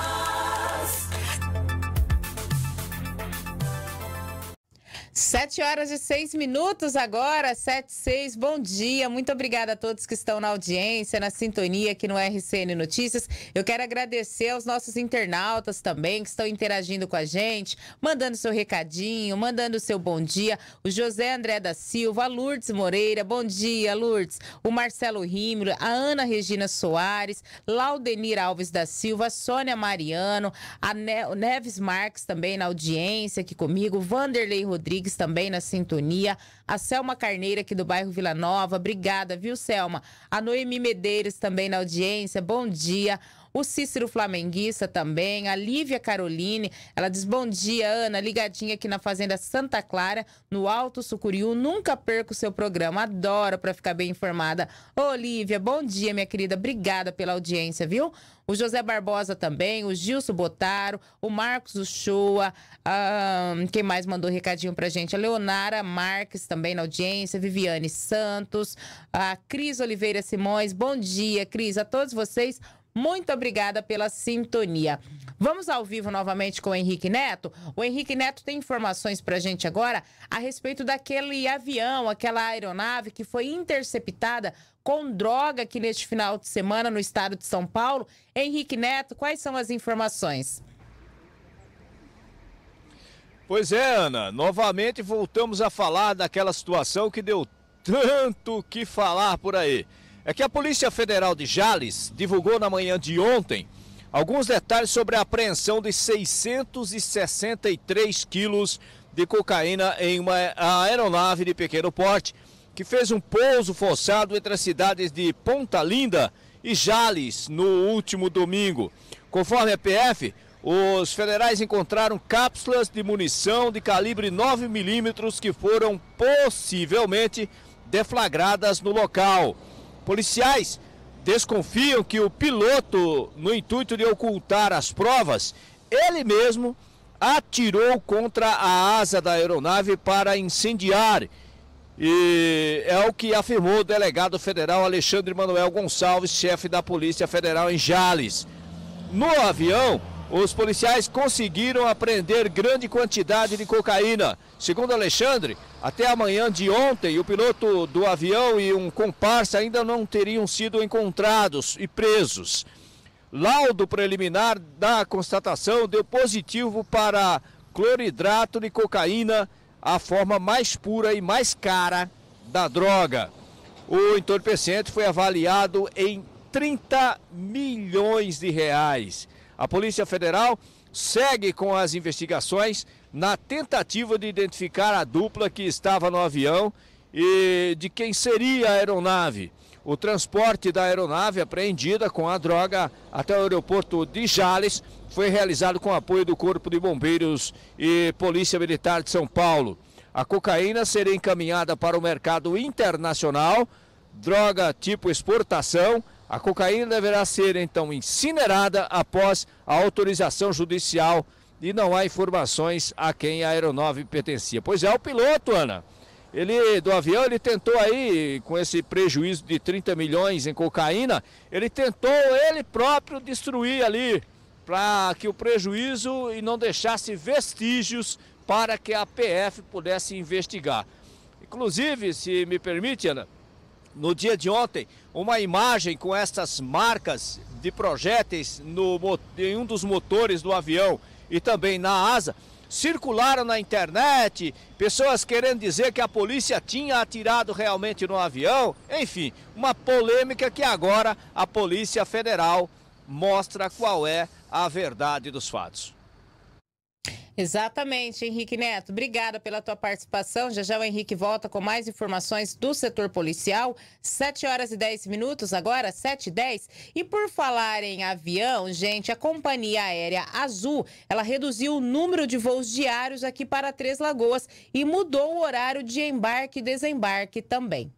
Sete horas e seis minutos agora, sete e seis, bom dia, muito obrigada a todos que estão na audiência, na sintonia aqui no R C N Notícias. Eu quero agradecer aos nossos internautas também que estão interagindo com a gente, mandando seu recadinho, mandando seu bom dia. O José André da Silva, a Lourdes Moreira, bom dia Lourdes, o Marcelo Rímolo, a Ana Regina Soares, Laudenir Alves da Silva, a Sônia Mariano, a ne Neves Marques também na audiência aqui comigo, Vanderlei Rodrigues também na sintonia, a Selma Carneira aqui do bairro Vila Nova, obrigada, viu Selma? A Noemi Medeiros também na audiência, bom dia. O Cícero Flamenguista também, a Lívia Caroline, ela diz bom dia Ana, ligadinha aqui na Fazenda Santa Clara, no Alto Sucuriú, nunca perco o seu programa, adoro para ficar bem informada. Ô Lívia, bom dia minha querida, obrigada pela audiência, viu? O José Barbosa também, o Gilson Botaro, o Marcos Uchoa, um, quem mais mandou recadinho pra gente? A Leonara Marques também na audiência, Viviane Santos, a Cris Oliveira Simões, bom dia Cris, a todos vocês, muito obrigada pela sintonia. Vamos ao vivo novamente com o Henrique Neto. O Henrique Neto tem informações pra gente agora a respeito daquele avião, aquela aeronave que foi interceptada com droga aqui neste final de semana no estado de São Paulo. Henrique Neto, quais são as informações? Pois é, Ana, novamente voltamos a falar daquela situação que deu tanto que falar por aí. É que a Polícia Federal de Jales divulgou na manhã de ontem alguns detalhes sobre a apreensão de seiscentos e sessenta e três quilos de cocaína em uma aeronave de pequeno porte que fez um pouso forçado entre as cidades de Ponta Linda e Jales no último domingo. Conforme a P F, os federais encontraram cápsulas de munição de calibre nove milímetros que foram possivelmente deflagradas no local. Policiais desconfiam que o piloto, no intuito de ocultar as provas, ele mesmo atirou contra a asa da aeronave para incendiar. E é o que afirmou o delegado federal Alexandre Manuel Gonçalves, chefe da Polícia Federal em Jales. No avião, os policiais conseguiram apreender grande quantidade de cocaína. Segundo Alexandre, até a manhã de ontem, o piloto do avião e um comparsa ainda não teriam sido encontrados e presos. Laudo preliminar da constatação deu positivo para cloridrato de cocaína, a forma mais pura e mais cara da droga. O entorpecente foi avaliado em trinta milhões de reais. A Polícia Federal segue com as investigações na tentativa de identificar a dupla que estava no avião e de quem seria a aeronave. o transporte da aeronave apreendida com a droga até o aeroporto de Jales foi realizado com apoio do Corpo de Bombeiros e Polícia Militar de São Paulo. A cocaína seria encaminhada para o mercado internacional, droga tipo exportação. A cocaína deverá ser então incinerada após a autorização judicial e não há informações a quem a aeronave pertencia. Pois é, o piloto, Ana, ele do avião, ele tentou aí, com esse prejuízo de trinta milhões em cocaína, ele tentou ele próprio destruir ali, para que o prejuízo e não deixasse vestígios para que a P F pudesse investigar. Inclusive, se me permite, Ana, no dia de ontem, uma imagem com essas marcas de projéteis no, em um dos motores do avião e também na asa, circularam na internet, pessoas querendo dizer que a polícia tinha atirado realmente no avião. Enfim, uma polêmica que agora a Polícia Federal mostra qual é a verdade dos fatos. Exatamente, Henrique Neto. Obrigada pela tua participação. Já já o Henrique volta com mais informações do setor policial. sete horas e dez minutos agora, sete e dez. E por falar em avião, gente, a companhia aérea Azul, ela reduziu o número de voos diários aqui para Três Lagoas e mudou o horário de embarque e desembarque também.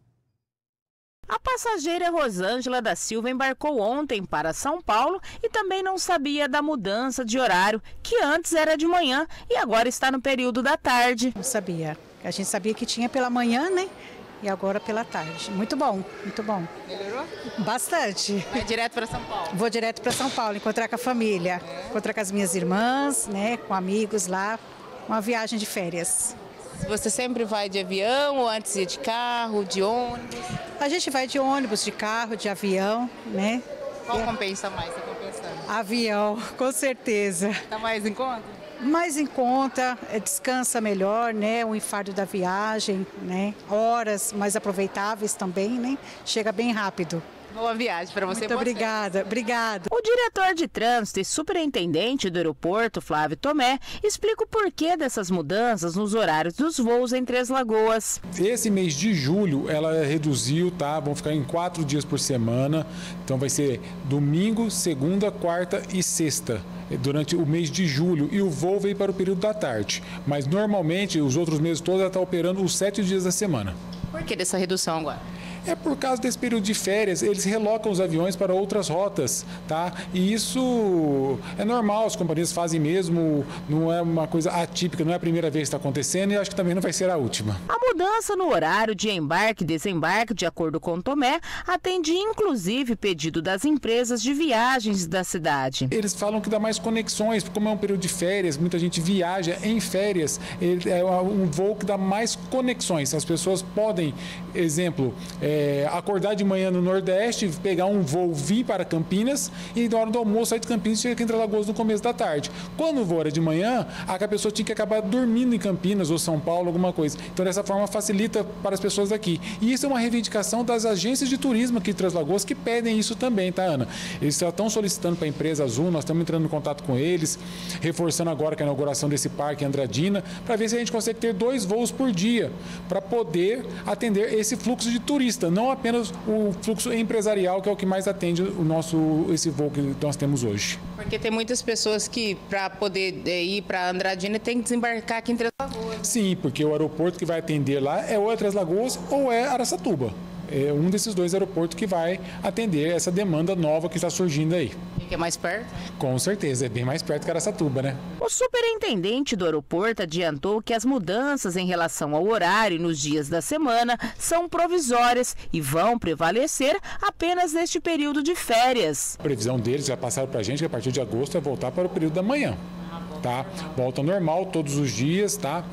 A passageira Rosângela da Silva embarcou ontem para São Paulo e também não sabia da mudança de horário, que antes era de manhã e agora está no período da tarde. Não sabia. A gente sabia que tinha pela manhã, né? E agora pela tarde. Muito bom, muito bom. Melhorou? Bastante. Vai direto para São Paulo? Vou direto para São Paulo, encontrar com a família, é. encontrar com as minhas irmãs, né? Com amigos lá. Uma viagem de férias. Você sempre vai de avião ou antes ia de carro, de ônibus? A gente vai de ônibus, de carro, de avião, né? Qual é... compensa mais, você está pensando? Avião, com certeza. Está mais em conta? Mais em conta, descansa melhor, né? O enfardo da viagem, né? Horas mais aproveitáveis também, né? Chega bem rápido. Boa viagem para você. Muito obrigada, obrigada. O diretor de trânsito e superintendente do aeroporto, Flávio Tomé, explica o porquê dessas mudanças nos horários dos voos em Três Lagoas. Esse mês de julho ela reduziu, tá? Vão ficar em quatro dias por semana. Então vai ser domingo, segunda, quarta e sexta, durante o mês de julho. E o voo veio para o período da tarde. Mas normalmente os outros meses todos ela está operando os sete dias da semana. Por que dessa redução agora? É por causa desse período de férias, eles relocam os aviões para outras rotas, tá? E isso é normal, as companhias fazem mesmo, não é uma coisa atípica, não é a primeira vez que está acontecendo e acho que também não vai ser a última. A mudança no horário de embarque e desembarque, de acordo com Tomé, atende inclusive pedido das empresas de viagens da cidade. Eles falam que dá mais conexões, como é um período de férias, muita gente viaja em férias, é um voo que dá mais conexões, as pessoas podem, exemplo, é, É, acordar de manhã no Nordeste, pegar um voo, vir para Campinas e na hora do almoço sair de Campinas e chegar aqui em Três Lagoas no começo da tarde. Quando o voo era de manhã, a pessoa tinha que acabar dormindo em Campinas ou São Paulo, alguma coisa. Então, dessa forma, facilita para as pessoas daqui. E isso é uma reivindicação das agências de turismo aqui em Três Lagoas que pedem isso também, tá, Ana? Eles já estão solicitando para a empresa Azul, nós estamos entrando em contato com eles, reforçando agora com a inauguração desse parque em Andradina, para ver se a gente consegue ter dois voos por dia, para poder atender esse fluxo de turistas. Não apenas o fluxo empresarial, que é o que mais atende o nosso, esse voo que nós temos hoje. Porque tem muitas pessoas que, para poder ir para Andradina, tem que desembarcar aqui em Três Lagoas. Sim, porque o aeroporto que vai atender lá é ou é Três Lagoas ou é Araçatuba. É um desses dois aeroportos que vai atender essa demanda nova que está surgindo aí. E que é mais perto? Com certeza, é bem mais perto que Araçatuba, né? O superintendente do aeroporto adiantou que as mudanças em relação ao horário nos dias da semana são provisórias e vão prevalecer apenas neste período de férias. A previsão deles, já passaram para a gente, que a partir de agosto é voltar para o período da manhã. Tá? Volta normal todos os dias, tá?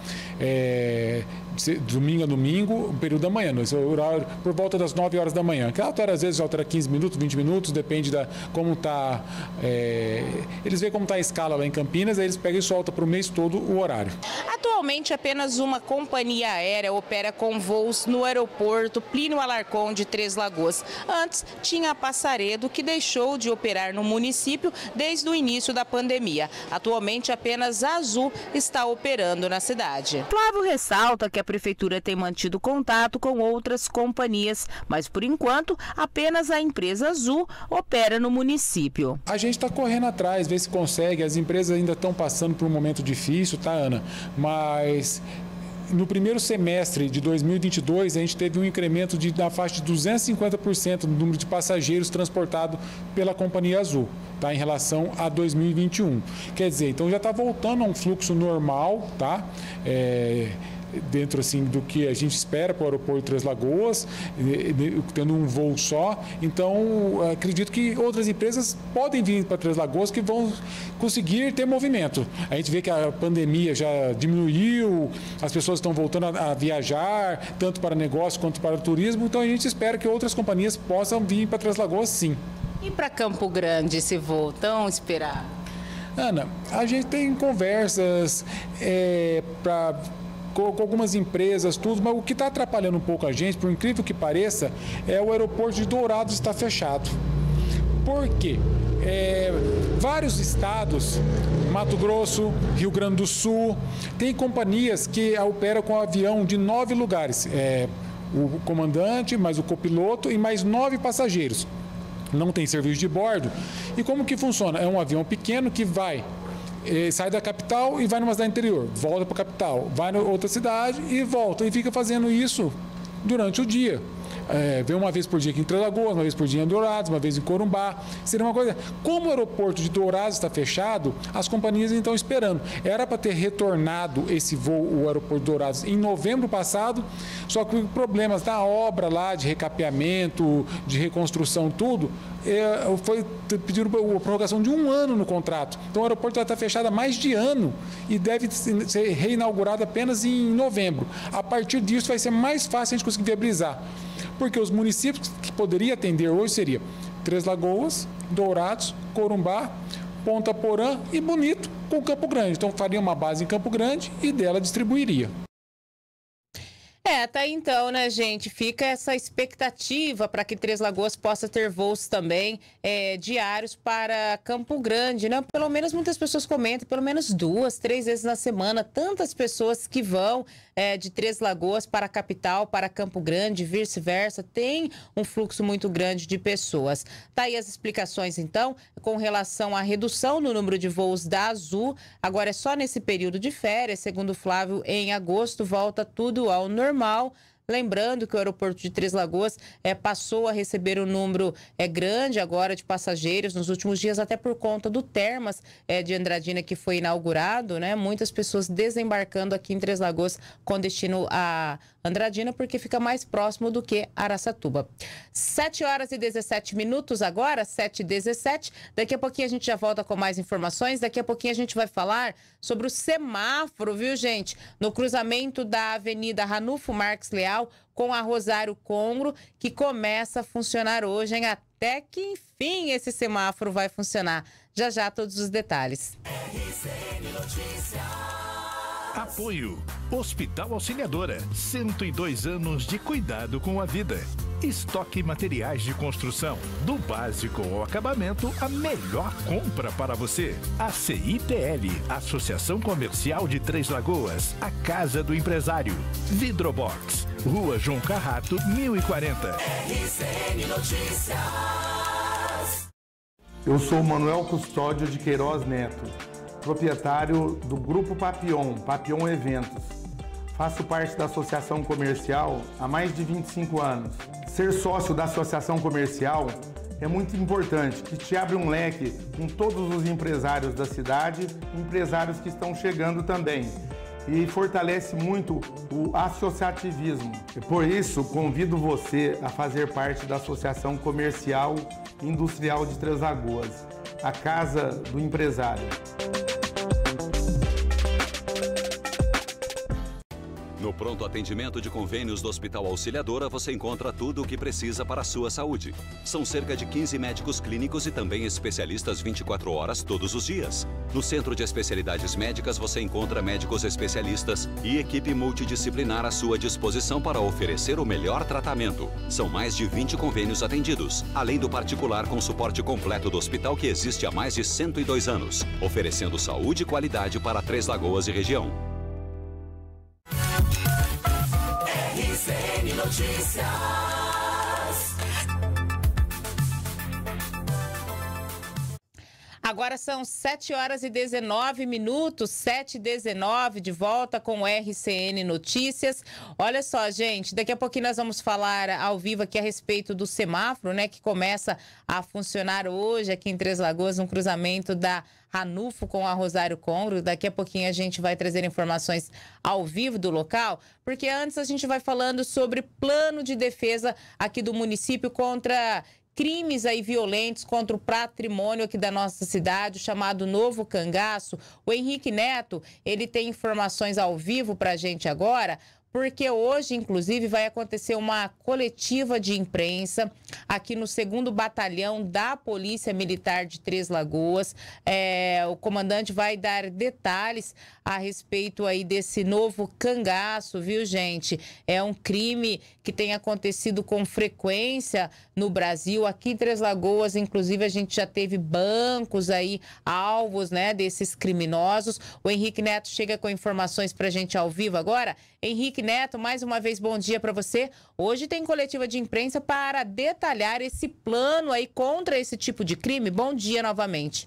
É, domingo a domingo, período da manhã, esse horário por volta das nove horas da manhã. Que altera, às vezes altera quinze minutos, vinte minutos, depende da como tá. É, eles veem como tá a escala lá em Campinas, aí eles pegam e soltam para o mês todo o horário. Atualmente, apenas uma companhia aérea opera com voos no aeroporto Plínio Alarcon de Três Lagoas. Antes, tinha a Passaredo, que deixou de operar no município desde o início da pandemia. Atualmente, apenas a Azul está operando na cidade. Flávio ressalta que a prefeitura tem mantido contato com outras companhias, mas por enquanto apenas a empresa Azul opera no município. A gente está correndo atrás, ver se consegue. As empresas ainda estão passando por um momento difícil, tá, Ana? Mas no primeiro semestre de dois mil e vinte e dois, a gente teve um incremento de, na faixa de duzentos e cinquenta por cento no número de passageiros transportados pela Companhia Azul, tá, em relação a dois mil e vinte e um. Quer dizer, então já está voltando a um fluxo normal, tá? É, dentro assim do que a gente espera para o aeroporto de Três Lagoas, tendo um voo só. Então, acredito que outras empresas podem vir para Três Lagoas que vão conseguir ter movimento. A gente vê que a pandemia já diminuiu, as pessoas estão voltando a, a viajar, tanto para negócio quanto para o turismo, então a gente espera que outras companhias possam vir para Três Lagoas, sim. E para Campo Grande, esse voo tão esperado? Ana, a gente tem conversas é, para com algumas empresas, tudo, mas o que está atrapalhando um pouco a gente, por incrível que pareça, é o aeroporto de Dourados estar fechado. Por quê? É, vários estados, Mato Grosso, Rio Grande do Sul, tem companhias que operam com avião de nove lugares. É, o comandante, mais o copiloto e mais nove passageiros. Não tem serviço de bordo. E como que funciona? É um avião pequeno que vai... sai da capital e vai numa cidade interior, volta para a capital, vai em outra cidade e volta, e fica fazendo isso durante o dia. É, vem uma vez por dia aqui em Três Lagoas, uma vez por dia em Dourados, uma vez em Corumbá. Seria uma coisa. Como o aeroporto de Dourados está fechado, as companhias estão esperando. Era para ter retornado esse voo, o aeroporto de Dourados, em novembro passado, só que problemas da obra lá, de recapeamento, de reconstrução, tudo, é, foi pediram a prorrogação de um ano no contrato. Então o aeroporto vai estar fechado há mais de ano e deve ser reinaugurado apenas em novembro. A partir disso vai ser mais fácil a gente conseguir viabilizar. Porque os municípios que poderiam atender hoje seriam Três Lagoas, Dourados, Corumbá, Ponta Porã e Bonito, com Campo Grande. Então faria uma base em Campo Grande e dela distribuiria. É, tá aí então, né, gente? Fica essa expectativa para que Três Lagoas possa ter voos também é, diários para Campo Grande, né? Pelo menos muitas pessoas comentam, pelo menos duas, três vezes na semana, tantas pessoas que vão é, de Três Lagoas para a capital, para Campo Grande, vice-versa, tem um fluxo muito grande de pessoas. Tá aí as explicações, então, com relação à redução no número de voos da Azul. Agora é só nesse período de férias, segundo o Flávio, em agosto volta tudo ao normal. Normal. Lembrando que o aeroporto de Três Lagoas é, passou a receber um número é, grande agora de passageiros nos últimos dias, até por conta do Termas é, de Andradina, que foi inaugurado, né? Muitas pessoas desembarcando aqui em Três Lagoas com destino a Andradina, porque fica mais próximo do que Araçatuba. sete horas e dezessete minutos agora, sete e dezessete. Daqui a pouquinho a gente já volta com mais informações. Daqui a pouquinho a gente vai falar sobre o semáforo, viu, gente? No cruzamento da Avenida Ranulfo Marques Leal com a Rosário Congro, que começa a funcionar hoje, hein? Até que, enfim, esse semáforo vai funcionar. Já já todos os detalhes. R C N Notícias. Apoio. Hospital Auxiliadora. cento e dois anos de cuidado com a vida. Estoque materiais de construção. Do básico ao acabamento, a melhor compra para você. A C I T L, Associação Comercial de Três Lagoas. A Casa do Empresário. Vidrobox. Rua João Carrato, mil e quarenta. R C N Notícias. Eu sou Manuel Custódio de Queiroz Neto, proprietário do Grupo Papillon, Papillon Eventos. Faço parte da Associação Comercial há mais de vinte e cinco anos. Ser sócio da Associação Comercial é muito importante, que te abre um leque com todos os empresários da cidade, empresários que estão chegando também. E fortalece muito o associativismo. E por isso, convido você a fazer parte da Associação Comercial e Industrial de Três Lagoas, a Casa do Empresário. No pronto atendimento de convênios do Hospital Auxiliadora, você encontra tudo o que precisa para a sua saúde. São cerca de quinze médicos clínicos e também especialistas vinte e quatro horas todos os dias. No Centro de Especialidades Médicas, você encontra médicos especialistas e equipe multidisciplinar à sua disposição para oferecer o melhor tratamento. São mais de vinte convênios atendidos, além do particular com suporte completo do hospital que existe há mais de cento e dois anos, oferecendo saúde e qualidade para Três Lagoas e região. Notícias. Agora são sete horas e dezenove minutos, sete e dezenove, de volta com o R C N Notícias. Olha só, gente, daqui a pouquinho nós vamos falar ao vivo aqui a respeito do semáforo, né, que começa a funcionar hoje aqui em Três Lagoas, no cruzamento da Ranulfo com a Rosário Congro. Daqui a pouquinho a gente vai trazer informações ao vivo do local, porque antes a gente vai falando sobre plano de defesa aqui do município contra crimes aí violentos contra o patrimônio aqui da nossa cidade, o chamado Novo Cangaço. O Henrique Neto, ele tem informações ao vivo para a gente agora, porque hoje, inclusive, vai acontecer uma coletiva de imprensa aqui no segundo Batalhão da Polícia Militar de Três Lagoas. É, o comandante vai dar detalhes a respeito aí desse novo cangaço, viu, gente? É um crime que tem acontecido com frequência no Brasil. Aqui em Três Lagoas, inclusive, a gente já teve bancos aí, alvos, né, desses criminosos. O Henrique Neto chega com informações pra gente ao vivo agora. Henrique Neto, mais uma vez, bom dia para você. Hoje tem coletiva de imprensa para detalhar esse plano aí contra esse tipo de crime. Bom dia novamente.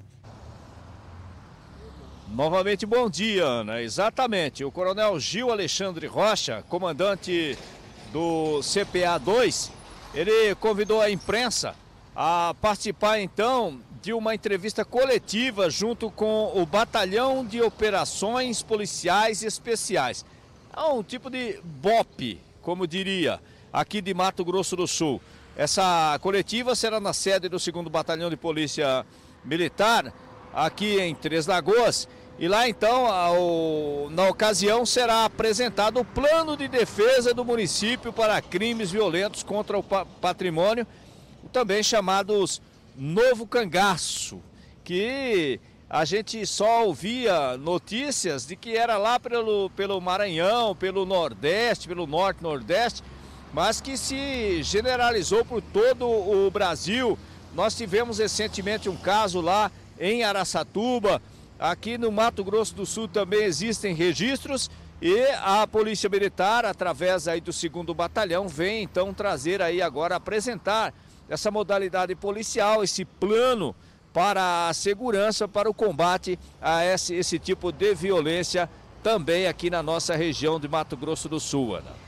Novamente, bom dia, Ana. Exatamente. O coronel Gil Alexandre Rocha, comandante do C P A dois, ele convidou a imprensa a participar, então, de uma entrevista coletiva junto com o Batalhão de Operações Policiais Especiais. É um tipo de B O P, como diria, aqui de Mato Grosso do Sul. Essa coletiva será na sede do segundo Batalhão de Polícia Militar, aqui em Três Lagoas. E lá, então, ao, na ocasião, será apresentado o plano de defesa do município para crimes violentos contra o pa patrimônio, também chamados Novo Cangaço, que a gente só ouvia notícias de que era lá pelo, pelo Maranhão, pelo Nordeste, pelo Norte e Nordeste, mas que se generalizou por todo o Brasil. Nós tivemos recentemente um caso lá em Araçatuba. Aqui no Mato Grosso do Sul também existem registros e a Polícia Militar, através aí do segundo Batalhão, vem então trazer aí agora, apresentar essa modalidade policial, esse plano para a segurança, para o combate a esse, esse tipo de violência também aqui na nossa região de Mato Grosso do Sul, Ana.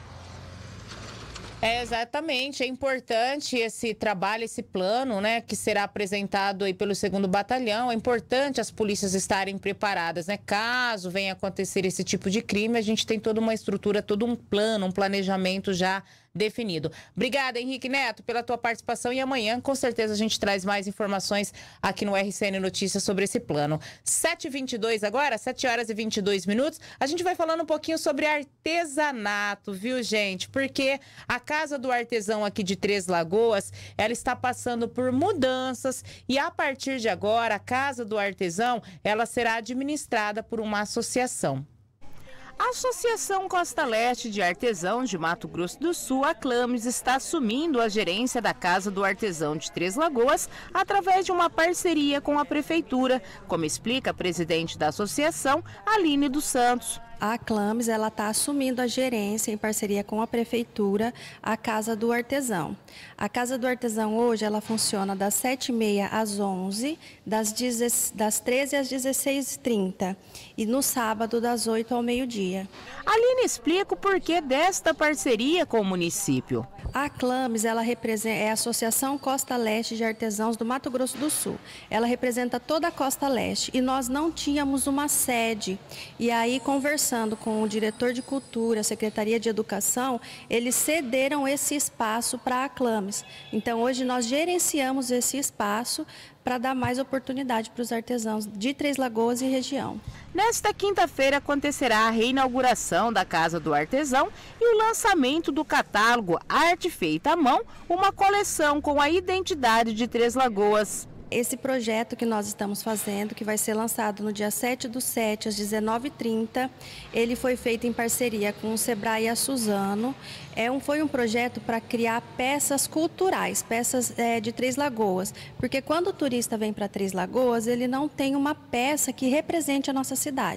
É, exatamente, é importante esse trabalho, esse plano, né, que será apresentado aí pelo segundo Batalhão. É importante as polícias estarem preparadas, né, caso venha acontecer esse tipo de crime, a gente tem toda uma estrutura, todo um plano, um planejamento já definido. Obrigada, Henrique Neto, pela tua participação, e amanhã, com certeza, a gente traz mais informações aqui no R C N Notícias sobre esse plano. sete e vinte e dois agora, sete horas e vinte e dois minutos, a gente vai falando um pouquinho sobre artesanato, viu, gente? Porque a Casa do Artesão aqui de Três Lagoas, ela está passando por mudanças e a partir de agora, a Casa do Artesão, ela será administrada por uma associação. A Associação Costa Leste de Artesão de Mato Grosso do Sul, a Clames, está assumindo a gerência da Casa do Artesão de Três Lagoas através de uma parceria com a Prefeitura, como explica a presidente da associação, Aline dos Santos. A Clames ela está assumindo a gerência em parceria com a Prefeitura, a Casa do Artesão. A Casa do Artesão hoje ela funciona das sete e meia às onze, das, das treze às dezesseis e trinta e no sábado das oito ao meio-dia. Aline explica o porquê desta parceria com o município. A Clames ela representa, é a Associação Costa Leste de Artesãos do Mato Grosso do Sul. Ela representa toda a Costa Leste e nós não tínhamos uma sede. E aí, conversando com o diretor de Cultura, a Secretaria de Educação, eles cederam esse espaço para a Clames. Então, hoje nós gerenciamos esse espaço para dar mais oportunidade para os artesãos de Três Lagoas e região. Nesta quinta-feira acontecerá a reinauguração da Casa do Artesão e o lançamento do catálogo Arte Feita à Mão, uma coleção com a identidade de Três Lagoas. Esse projeto que nós estamos fazendo, que vai ser lançado no dia sete do sete, às dezenove e trinta, ele foi feito em parceria com o Sebrae e a Suzano. É um, foi um projeto para criar peças culturais, peças é, de Três Lagoas, porque quando o turista vem para Três Lagoas, ele não tem uma peça que represente a nossa cidade.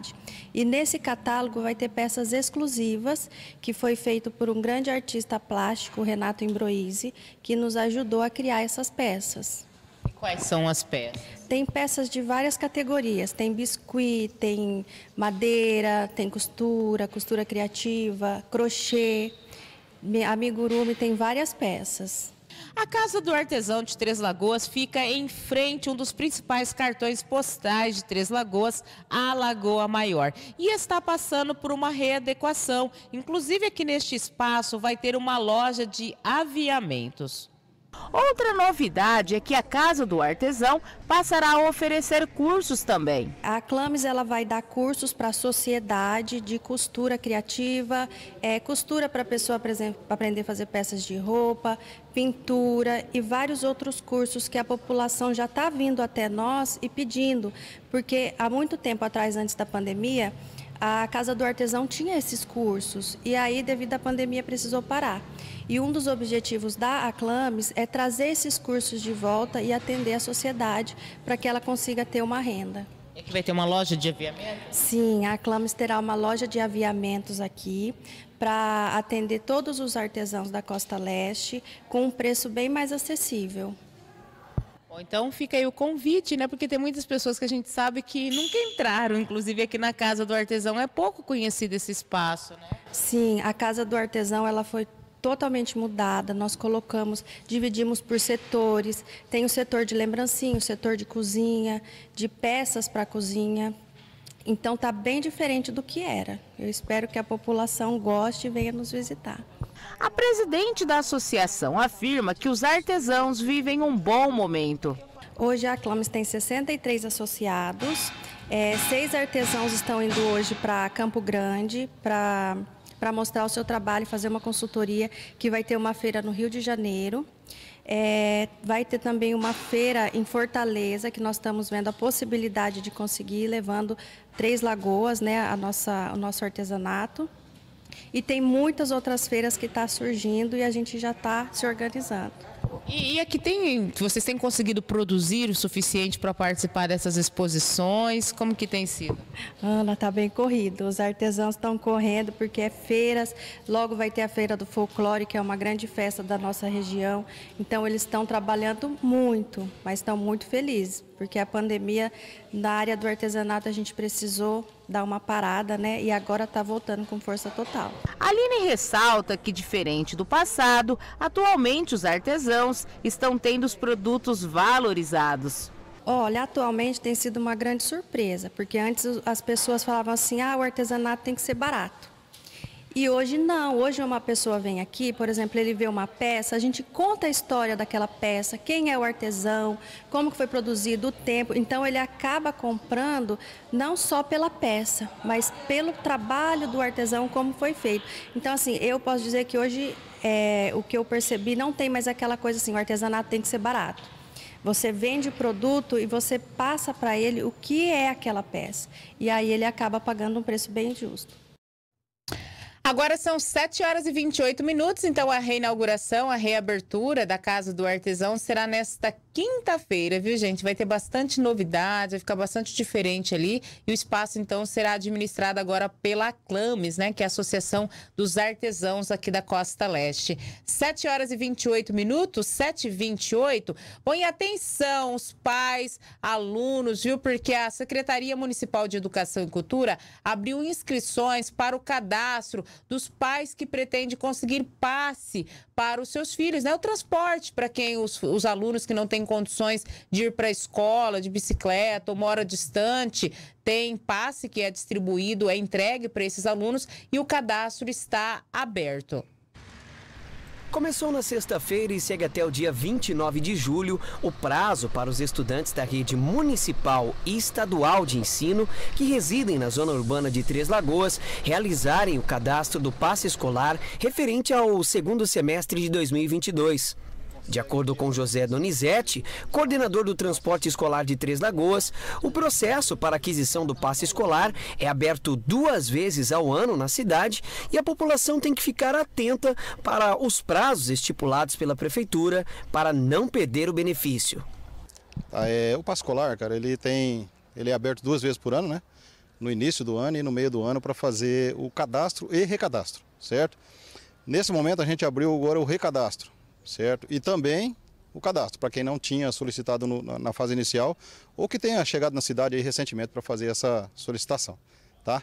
E nesse catálogo vai ter peças exclusivas, que foi feito por um grande artista plástico, Renato Imbroise, que nos ajudou a criar essas peças. E quais são as peças? Tem peças de várias categorias, tem biscuit, tem madeira, tem costura, costura criativa, crochê, amigurumi, tem várias peças. A Casa do Artesão de Três Lagoas fica em frente a um dos principais cartões postais de Três Lagoas, a Lagoa Maior. E está passando por uma readequação. Inclusive aqui neste espaço vai ter uma loja de aviamentos. Outra novidade é que a Casa do Artesão passará a oferecer cursos também. A Clames ela vai dar cursos para a sociedade de costura criativa, é, costura para a pessoa, por exemplo, aprender a fazer peças de roupa, pintura e vários outros cursos que a população já está vindo até nós e pedindo, porque há muito tempo atrás, antes da pandemia, a Casa do Artesão tinha esses cursos e aí, devido à pandemia, precisou parar. E um dos objetivos da Aclames é trazer esses cursos de volta e atender a sociedade para que ela consiga ter uma renda. E aqui vai ter uma loja de aviamentos? Sim, a Aclames terá uma loja de aviamentos aqui para atender todos os artesãos da Costa Leste com um preço bem mais acessível. Bom, então fica aí o convite, né? Porque tem muitas pessoas que a gente sabe que nunca entraram, inclusive aqui na Casa do Artesão. É pouco conhecido esse espaço, né? Sim, a Casa do Artesão ela foi totalmente mudada. Nós colocamos, dividimos por setores. Tem o setor de lembrancinha, o setor de cozinha, de peças para a cozinha. Então está bem diferente do que era. Eu espero que a população goste e venha nos visitar. A presidente da associação afirma que os artesãos vivem um bom momento. Hoje a Aclames tem sessenta e três associados, é, seis artesãos estão indo hoje para Campo Grande para para mostrar o seu trabalho e fazer uma consultoria, que vai ter uma feira no Rio de Janeiro. É, vai ter também uma feira em Fortaleza, que nós estamos vendo a possibilidade de conseguir, levando Três Lagoas, né, a nossa, o nosso artesanato. E tem muitas outras feiras que estão surgindo e a gente já está se organizando. E, e aqui tem, vocês têm conseguido produzir o suficiente para participar dessas exposições? Como que tem sido? Ana, está bem corrido. Os artesãos estão correndo porque é feiras. Logo vai ter a Feira do Folclore, que é uma grande festa da nossa região. Então eles estão trabalhando muito, mas estão muito felizes. Porque a pandemia, na área do artesanato, a gente precisou dar uma parada, né? E agora está voltando com força total. A Aline ressalta que, diferente do passado, atualmente os artesãos estão tendo os produtos valorizados. Olha, atualmente tem sido uma grande surpresa, porque antes as pessoas falavam assim, ah, o artesanato tem que ser barato. E hoje não, hoje uma pessoa vem aqui, por exemplo, ele vê uma peça, a gente conta a história daquela peça, quem é o artesão, como que foi produzido, o tempo. Então ele acaba comprando não só pela peça, mas pelo trabalho do artesão, como foi feito. Então assim, eu posso dizer que hoje é, o que eu percebi não tem mais aquela coisa assim, o artesanato tem que ser barato. Você vende o produto e você passa para ele o que é aquela peça. E aí ele acaba pagando um preço bem justo. Agora são sete horas e vinte e oito minutos, então a reinauguração, a reabertura da Casa do Artesão será nesta quinta-feira, viu, gente? Vai ter bastante novidade, vai ficar bastante diferente ali. E o espaço, então, será administrado agora pela Aclames, né? Que é a Associação dos Artesãos aqui da Costa Leste. sete horas e vinte e oito minutos, sete e vinte e oito. Põe atenção, os pais, alunos, viu? Porque a Secretaria Municipal de Educação e Cultura abriu inscrições para o cadastro dos pais que pretendem conseguir passe para os seus filhos, né? O transporte para quem os, os alunos que não têm condições de ir para a escola, de bicicleta ou mora distante, tem passe que é distribuído, é entregue para esses alunos e o cadastro está aberto. Começou na sexta-feira e segue até o dia vinte e nove de julho o prazo para os estudantes da rede municipal e estadual de ensino que residem na zona urbana de Três Lagoas realizarem o cadastro do passe escolar referente ao segundo semestre de dois mil e vinte e dois. De acordo com José Donizete, coordenador do transporte escolar de Três Lagoas, o processo para aquisição do passe escolar é aberto duas vezes ao ano na cidade e a população tem que ficar atenta para os prazos estipulados pela prefeitura para não perder o benefício. Ah, é, o passe escolar, cara, ele tem, ele é aberto duas vezes por ano, né? no início do ano e no meio do ano para fazer o cadastro e recadastro, certo? Nesse momento a gente abriu agora o recadastro, certo? E também o cadastro, para quem não tinha solicitado no, na, na fase inicial ou que tenha chegado na cidade aí recentemente para fazer essa solicitação, tá?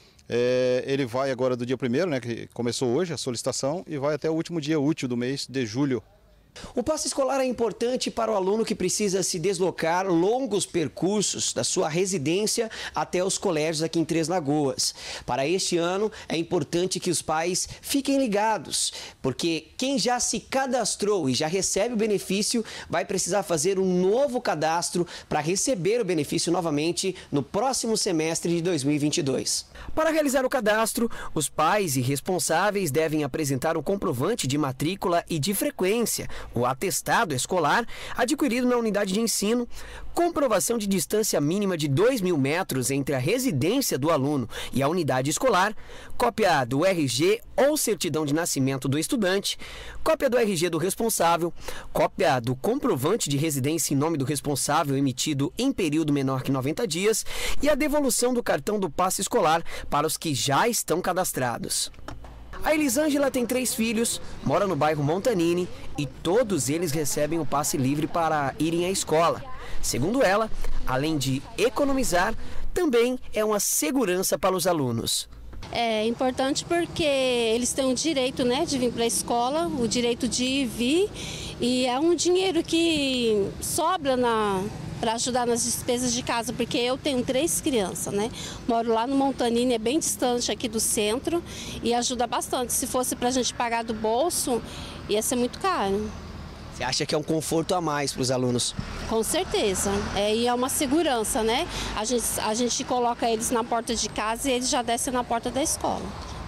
É, ele vai agora do dia primeiro, né, que começou hoje a solicitação, e vai até o último dia útil do mês de julho. O passe escolar é importante para o aluno que precisa se deslocar longos percursos da sua residência até os colégios aqui em Três Lagoas. Para este ano, é importante que os pais fiquem ligados, porque quem já se cadastrou e já recebe o benefício vai precisar fazer um novo cadastro para receber o benefício novamente no próximo semestre de dois mil e vinte e dois. Para realizar o cadastro, os pais e responsáveis devem apresentar um comprovante de matrícula e de frequência, o atestado escolar adquirido na unidade de ensino, comprovação de distância mínima de dois mil metros entre a residência do aluno e a unidade escolar, cópia do R G ou certidão de nascimento do estudante, cópia do R G do responsável, cópia do comprovante de residência em nome do responsável emitido em período menor que noventa dias e a devolução do cartão do passe escolar para os que já estão cadastrados. A Elisângela tem três filhos, mora no bairro Montanini e todos eles recebem o passe livre para irem à escola. Segundo ela, além de economizar, também é uma segurança para os alunos. É importante porque eles têm o direito, né, de vir para a escola, o direito de ir e vir, e é um dinheiro que sobra na... para ajudar nas despesas de casa, porque eu tenho três crianças, né? Moro lá no Montanini, é bem distante aqui do centro e ajuda bastante. Se fosse para a gente pagar do bolso, ia ser muito caro. Você acha que é um conforto a mais para os alunos? Com certeza. É, e é uma segurança, né? A gente, a gente coloca eles na porta de casa e eles já descem na porta da escola.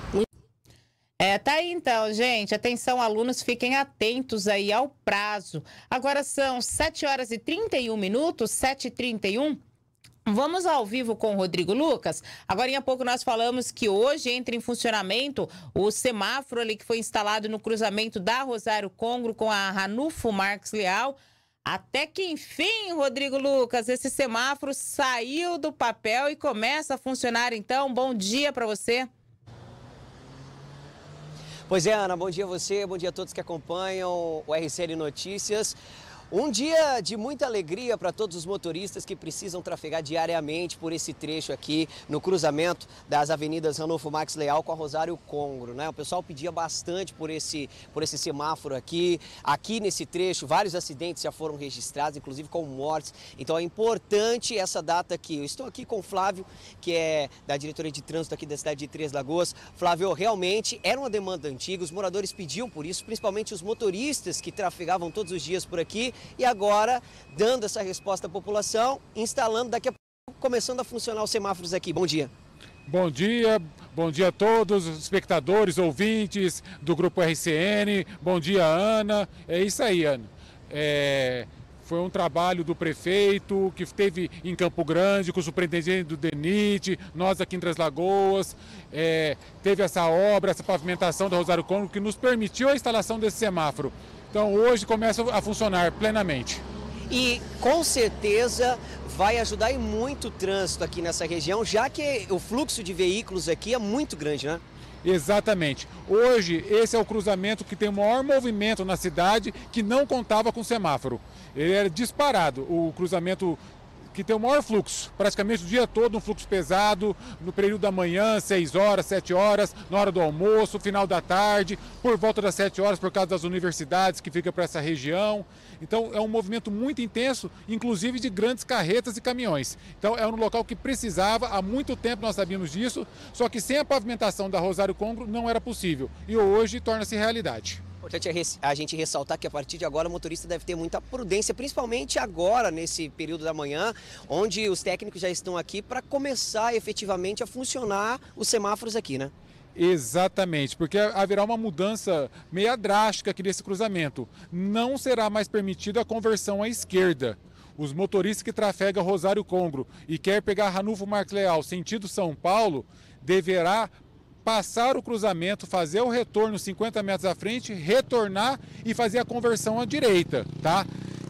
É, tá aí então, gente. Atenção, alunos, fiquem atentos aí ao prazo. Agora são sete horas e trinta e um minutos, sete e trinta e um. Vamos ao vivo com o Rodrigo Lucas. Agora, em pouco, nós falamos que hoje entra em funcionamento o semáforo ali que foi instalado no cruzamento da Rosário Congro com a Ranulfo Marques Leal. Até que, enfim, Rodrigo Lucas, esse semáforo saiu do papel e começa a funcionar. Então, bom dia para você. Pois é, Ana, bom dia a você, bom dia a todos que acompanham o R C N Notícias. Um dia de muita alegria para todos os motoristas que precisam trafegar diariamente por esse trecho aqui no cruzamento das avenidas Ranulfo Marques Leal com a Rosário Congro, né? O pessoal pedia bastante por esse, por esse semáforo aqui. Aqui nesse trecho, vários acidentes já foram registrados, inclusive com mortes. Então é importante essa data aqui. Eu estou aqui com o Flávio, que é da diretoria de trânsito aqui da cidade de Três Lagoas. Flávio, realmente era uma demanda antiga, os moradores pediam por isso, principalmente os motoristas que trafegavam todos os dias por aqui. E agora, dando essa resposta à população, instalando daqui a pouco, começando a funcionar os semáforos aqui. Bom dia. Bom dia, bom dia a todos os espectadores, ouvintes do Grupo R C N. Bom dia, Ana. É isso aí, Ana. É... Foi um trabalho do prefeito, que teve em Campo Grande, com o superintendente do D N I T, nós aqui em Três Lagoas. É... Teve essa obra, essa pavimentação da Rosário Congro, que nos permitiu a instalação desse semáforo. Então hoje começa a funcionar plenamente. E com certeza vai ajudar em muito o trânsito aqui nessa região, já que o fluxo de veículos aqui é muito grande, né? Exatamente. Hoje esse é o cruzamento que tem o maior movimento na cidade, que não contava com semáforo. Ele era disparado, o cruzamento que tem o maior fluxo, praticamente o dia todo um fluxo pesado, no período da manhã, seis horas, sete horas, na hora do almoço, final da tarde, por volta das sete horas, por causa das universidades que ficam para essa região. Então é um movimento muito intenso, inclusive de grandes carretas e caminhões. Então é um local que precisava, há muito tempo nós sabíamos disso, só que sem a pavimentação da Rosário Congro não era possível. E hoje torna-se realidade. Importante a gente ressaltar que a partir de agora o motorista deve ter muita prudência, principalmente agora, nesse período da manhã, onde os técnicos já estão aqui para começar efetivamente a funcionar os semáforos aqui, né? Exatamente, porque haverá uma mudança meio drástica aqui nesse cruzamento. Não será mais permitida a conversão à esquerda. Os motoristas que trafegam Rosário Congro e quer pegar Ranulfo Marques Leal sentido São Paulo, deverá passar o cruzamento, fazer o retorno cinquenta metros à frente, retornar e fazer a conversão à direita, tá?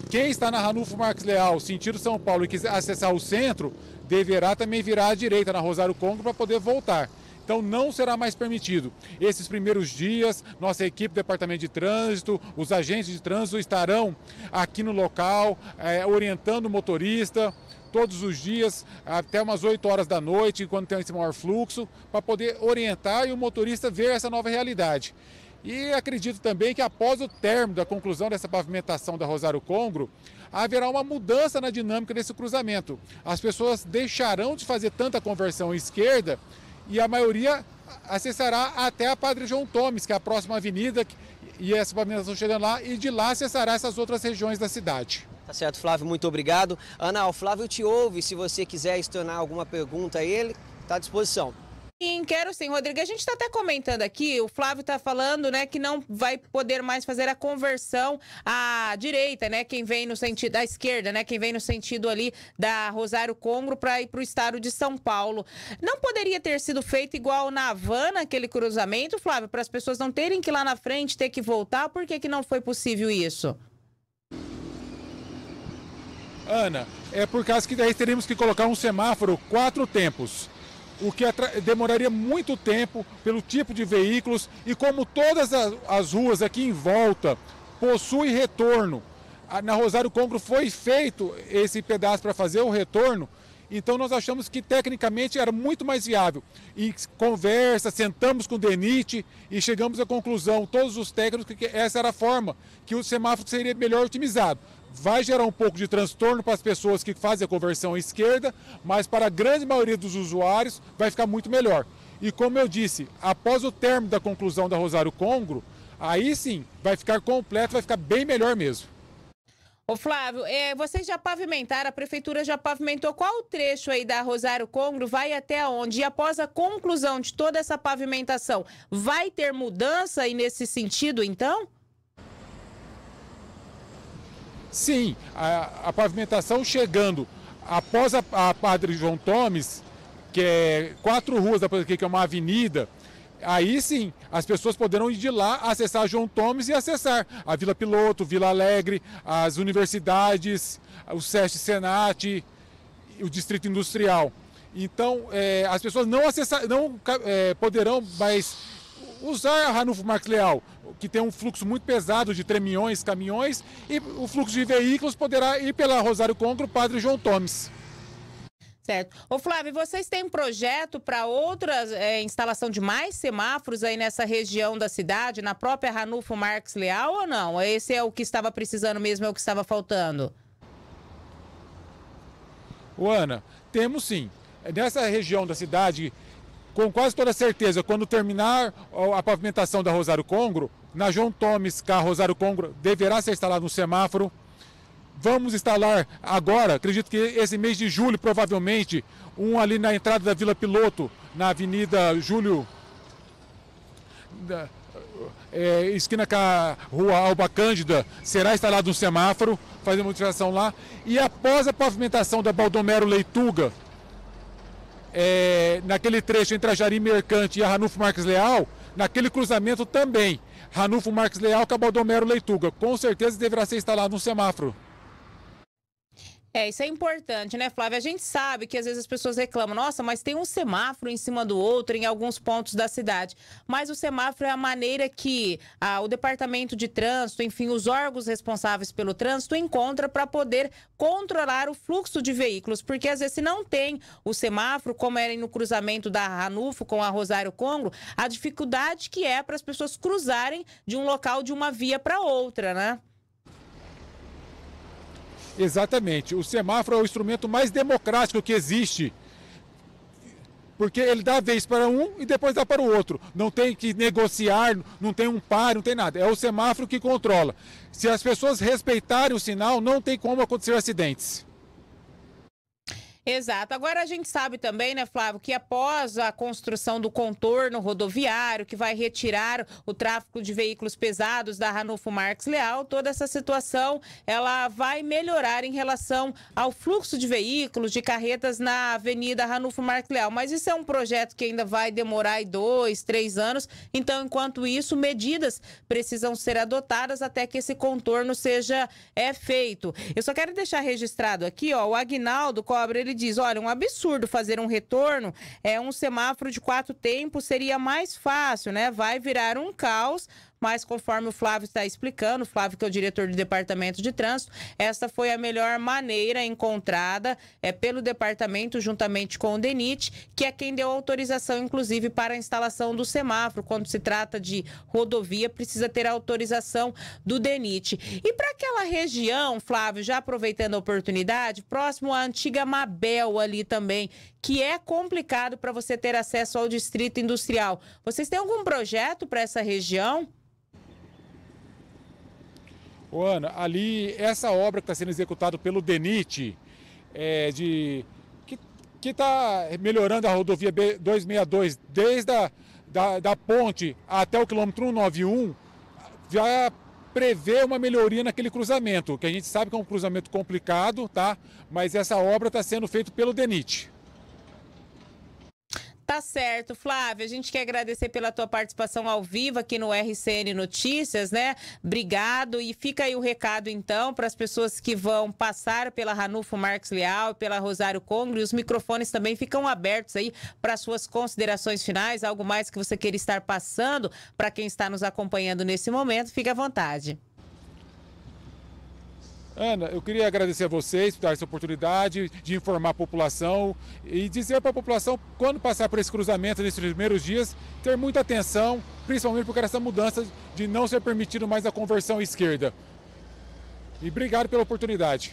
Quem está na Ranulfo Marques Leal, sentido São Paulo, e quiser acessar o centro, deverá também virar à direita na Rosário Congro para poder voltar. Então não será mais permitido. Esses primeiros dias, nossa equipe do Departamento de Trânsito, os agentes de trânsito estarão aqui no local, é, orientando o motorista todos os dias, até umas oito horas da noite, quando tem esse maior fluxo, para poder orientar e o motorista ver essa nova realidade. E acredito também que após o término da conclusão dessa pavimentação da Rosário Congro, haverá uma mudança na dinâmica desse cruzamento. As pessoas deixarão de fazer tanta conversão à esquerda e a maioria acessará até a Padre João Tomes, que é a próxima avenida, e essa pavimentação chegando lá, e de lá acessará essas outras regiões da cidade. Tá certo, Flávio, muito obrigado. Ana, o Flávio te ouve, se você quiser externar alguma pergunta a ele, está à disposição. Sim, quero sim, Rodrigo. A gente está até comentando aqui, o Flávio está falando, né, que não vai poder mais fazer a conversão à direita, né, quem vem no sentido da esquerda, né, quem vem no sentido ali da Rosário Congro para ir para o estado de São Paulo. Não poderia ter sido feito igual na Havana, aquele cruzamento, Flávio, para as pessoas não terem que ir lá na frente, ter que voltar? Por que que não foi possível isso? Ana, é por causa que daí teríamos que colocar um semáforo quatro tempos, o que demoraria muito tempo pelo tipo de veículos, e como todas as, as ruas aqui em volta possuem retorno, na Rosário Congro foi feito esse pedaço para fazer o retorno, então nós achamos que tecnicamente era muito mais viável. E conversa, sentamos com o DENIT e chegamos à conclusão, todos os técnicos, que essa era a forma que o semáforo seria melhor otimizado. Vai gerar um pouco de transtorno para as pessoas que fazem a conversão à esquerda, mas para a grande maioria dos usuários vai ficar muito melhor. E como eu disse, após o término da conclusão da Rosário Congro, aí sim vai ficar completo, vai ficar bem melhor mesmo. Ô Flávio, é, vocês já pavimentaram, a prefeitura já pavimentou qual o trecho aí da Rosário Congro, vai até onde? E após a conclusão de toda essa pavimentação, vai ter mudança aí nesse sentido então? Sim, a, a pavimentação chegando após a, a Padre João Tomes, que é quatro ruas da que é uma avenida, aí sim as pessoas poderão ir de lá, acessar João Tomes e acessar a Vila Piloto, Vila Alegre, as universidades, o SESC Senat, o Distrito Industrial. Então é, as pessoas não, acessar, não é, poderão mais usar a Ranulfo Marques Leal, que tem um fluxo muito pesado de tremiões, caminhões, e o fluxo de veículos poderá ir pela Rosário Congro, Padre João Tomes. Certo. Ô Flávio, vocês têm um projeto para outra é, instalação de mais semáforos aí nessa região da cidade, na própria Ranulfo Marques Leal ou não? Esse é o que estava precisando mesmo, é o que estava faltando? Ô Ana, temos sim. Nessa região da cidade, com quase toda certeza, quando terminar a pavimentação da Rosário Congro, na João Tomes, cá, Rosário Congro, deverá ser instalado um semáforo. Vamos instalar agora, acredito que esse mês de julho, provavelmente, um ali na entrada da Vila Piloto, na Avenida Júlio, da, é, esquina com a Rua Alba Cândida, será instalado um semáforo, fazer modificação lá. E após a pavimentação da Baldomero Leituga, É, naquele trecho entre a Jari Mercante e a Ranulfo Marques Leal, naquele cruzamento também, Ranulfo Marques Leal com a Baldomero Leituga, com certeza deverá ser instalado um semáforo. É, isso é importante, né, Flávia? A gente sabe que às vezes as pessoas reclamam, nossa, mas tem um semáforo em cima do outro em alguns pontos da cidade. Mas o semáforo é a maneira que ah, o Departamento de Trânsito, enfim, os órgãos responsáveis pelo trânsito encontram para poder controlar o fluxo de veículos. Porque às vezes se não tem o semáforo, como era no cruzamento da Ranulfo com a Rosário Congro, a dificuldade que é para as pessoas cruzarem de um local, de uma via para outra, né? Exatamente. O semáforo é o instrumento mais democrático que existe, porque ele dá a vez para um e depois dá para o outro. Não tem que negociar, não tem um par, não tem nada. É o semáforo que controla. Se as pessoas respeitarem o sinal, não tem como acontecer acidentes. Exato. Agora a gente sabe também, né, Flávio, que após a construção do contorno rodoviário, que vai retirar o tráfego de veículos pesados da Ranulfo Marques Leal, toda essa situação ela vai melhorar em relação ao fluxo de veículos, de carretas na Avenida Ranulfo Marques Leal. Mas isso é um projeto que ainda vai demorar aí dois, três anos. Então, enquanto isso, medidas precisam ser adotadas até que esse contorno seja é, feito. Eu só quero deixar registrado aqui, ó, o Aguinaldo Cobra, ele diz, olha, um absurdo fazer um retorno, é um semáforo de quatro tempos seria mais fácil, né? Vai virar um caos, mas conforme o Flávio está explicando, o Flávio que é o diretor do Departamento de Trânsito, essa foi a melhor maneira encontrada é, pelo departamento juntamente com o DENIT, que é quem deu autorização, inclusive, para a instalação do semáforo. Quando se trata de rodovia, precisa ter a autorização do DENIT. E para aquela região, Flávio, já aproveitando a oportunidade, próximo à antiga Mabel ali também, que é complicado para você ter acesso ao distrito industrial. Vocês têm algum projeto para essa região? Ô, Ana, ali, essa obra que está sendo executada pelo DENIT, é, de, que está melhorando a rodovia B duzentos e sessenta e dois, desde a da, da ponte até o quilômetro cento e noventa e um, já prevê uma melhoria naquele cruzamento, que a gente sabe que é um cruzamento complicado, tá? Mas essa obra está sendo feita pelo DENIT. Tá certo, Flávio. A gente quer agradecer pela tua participação ao vivo aqui no R C N Notícias, né? Obrigado. E fica aí o recado, então, para as pessoas que vão passar pela Ranulfo Marques Leal, pela Rosário Congro. E os microfones também ficam abertos aí para suas considerações finais. Algo mais que você queira estar passando para quem está nos acompanhando nesse momento, fique à vontade. Ana, eu queria agradecer a vocês por dar essa oportunidade de informar a população e dizer para a população, quando passar por esse cruzamento nesses primeiros dias, ter muita atenção, principalmente por essa mudança de não ser permitido mais a conversão à esquerda. E obrigado pela oportunidade.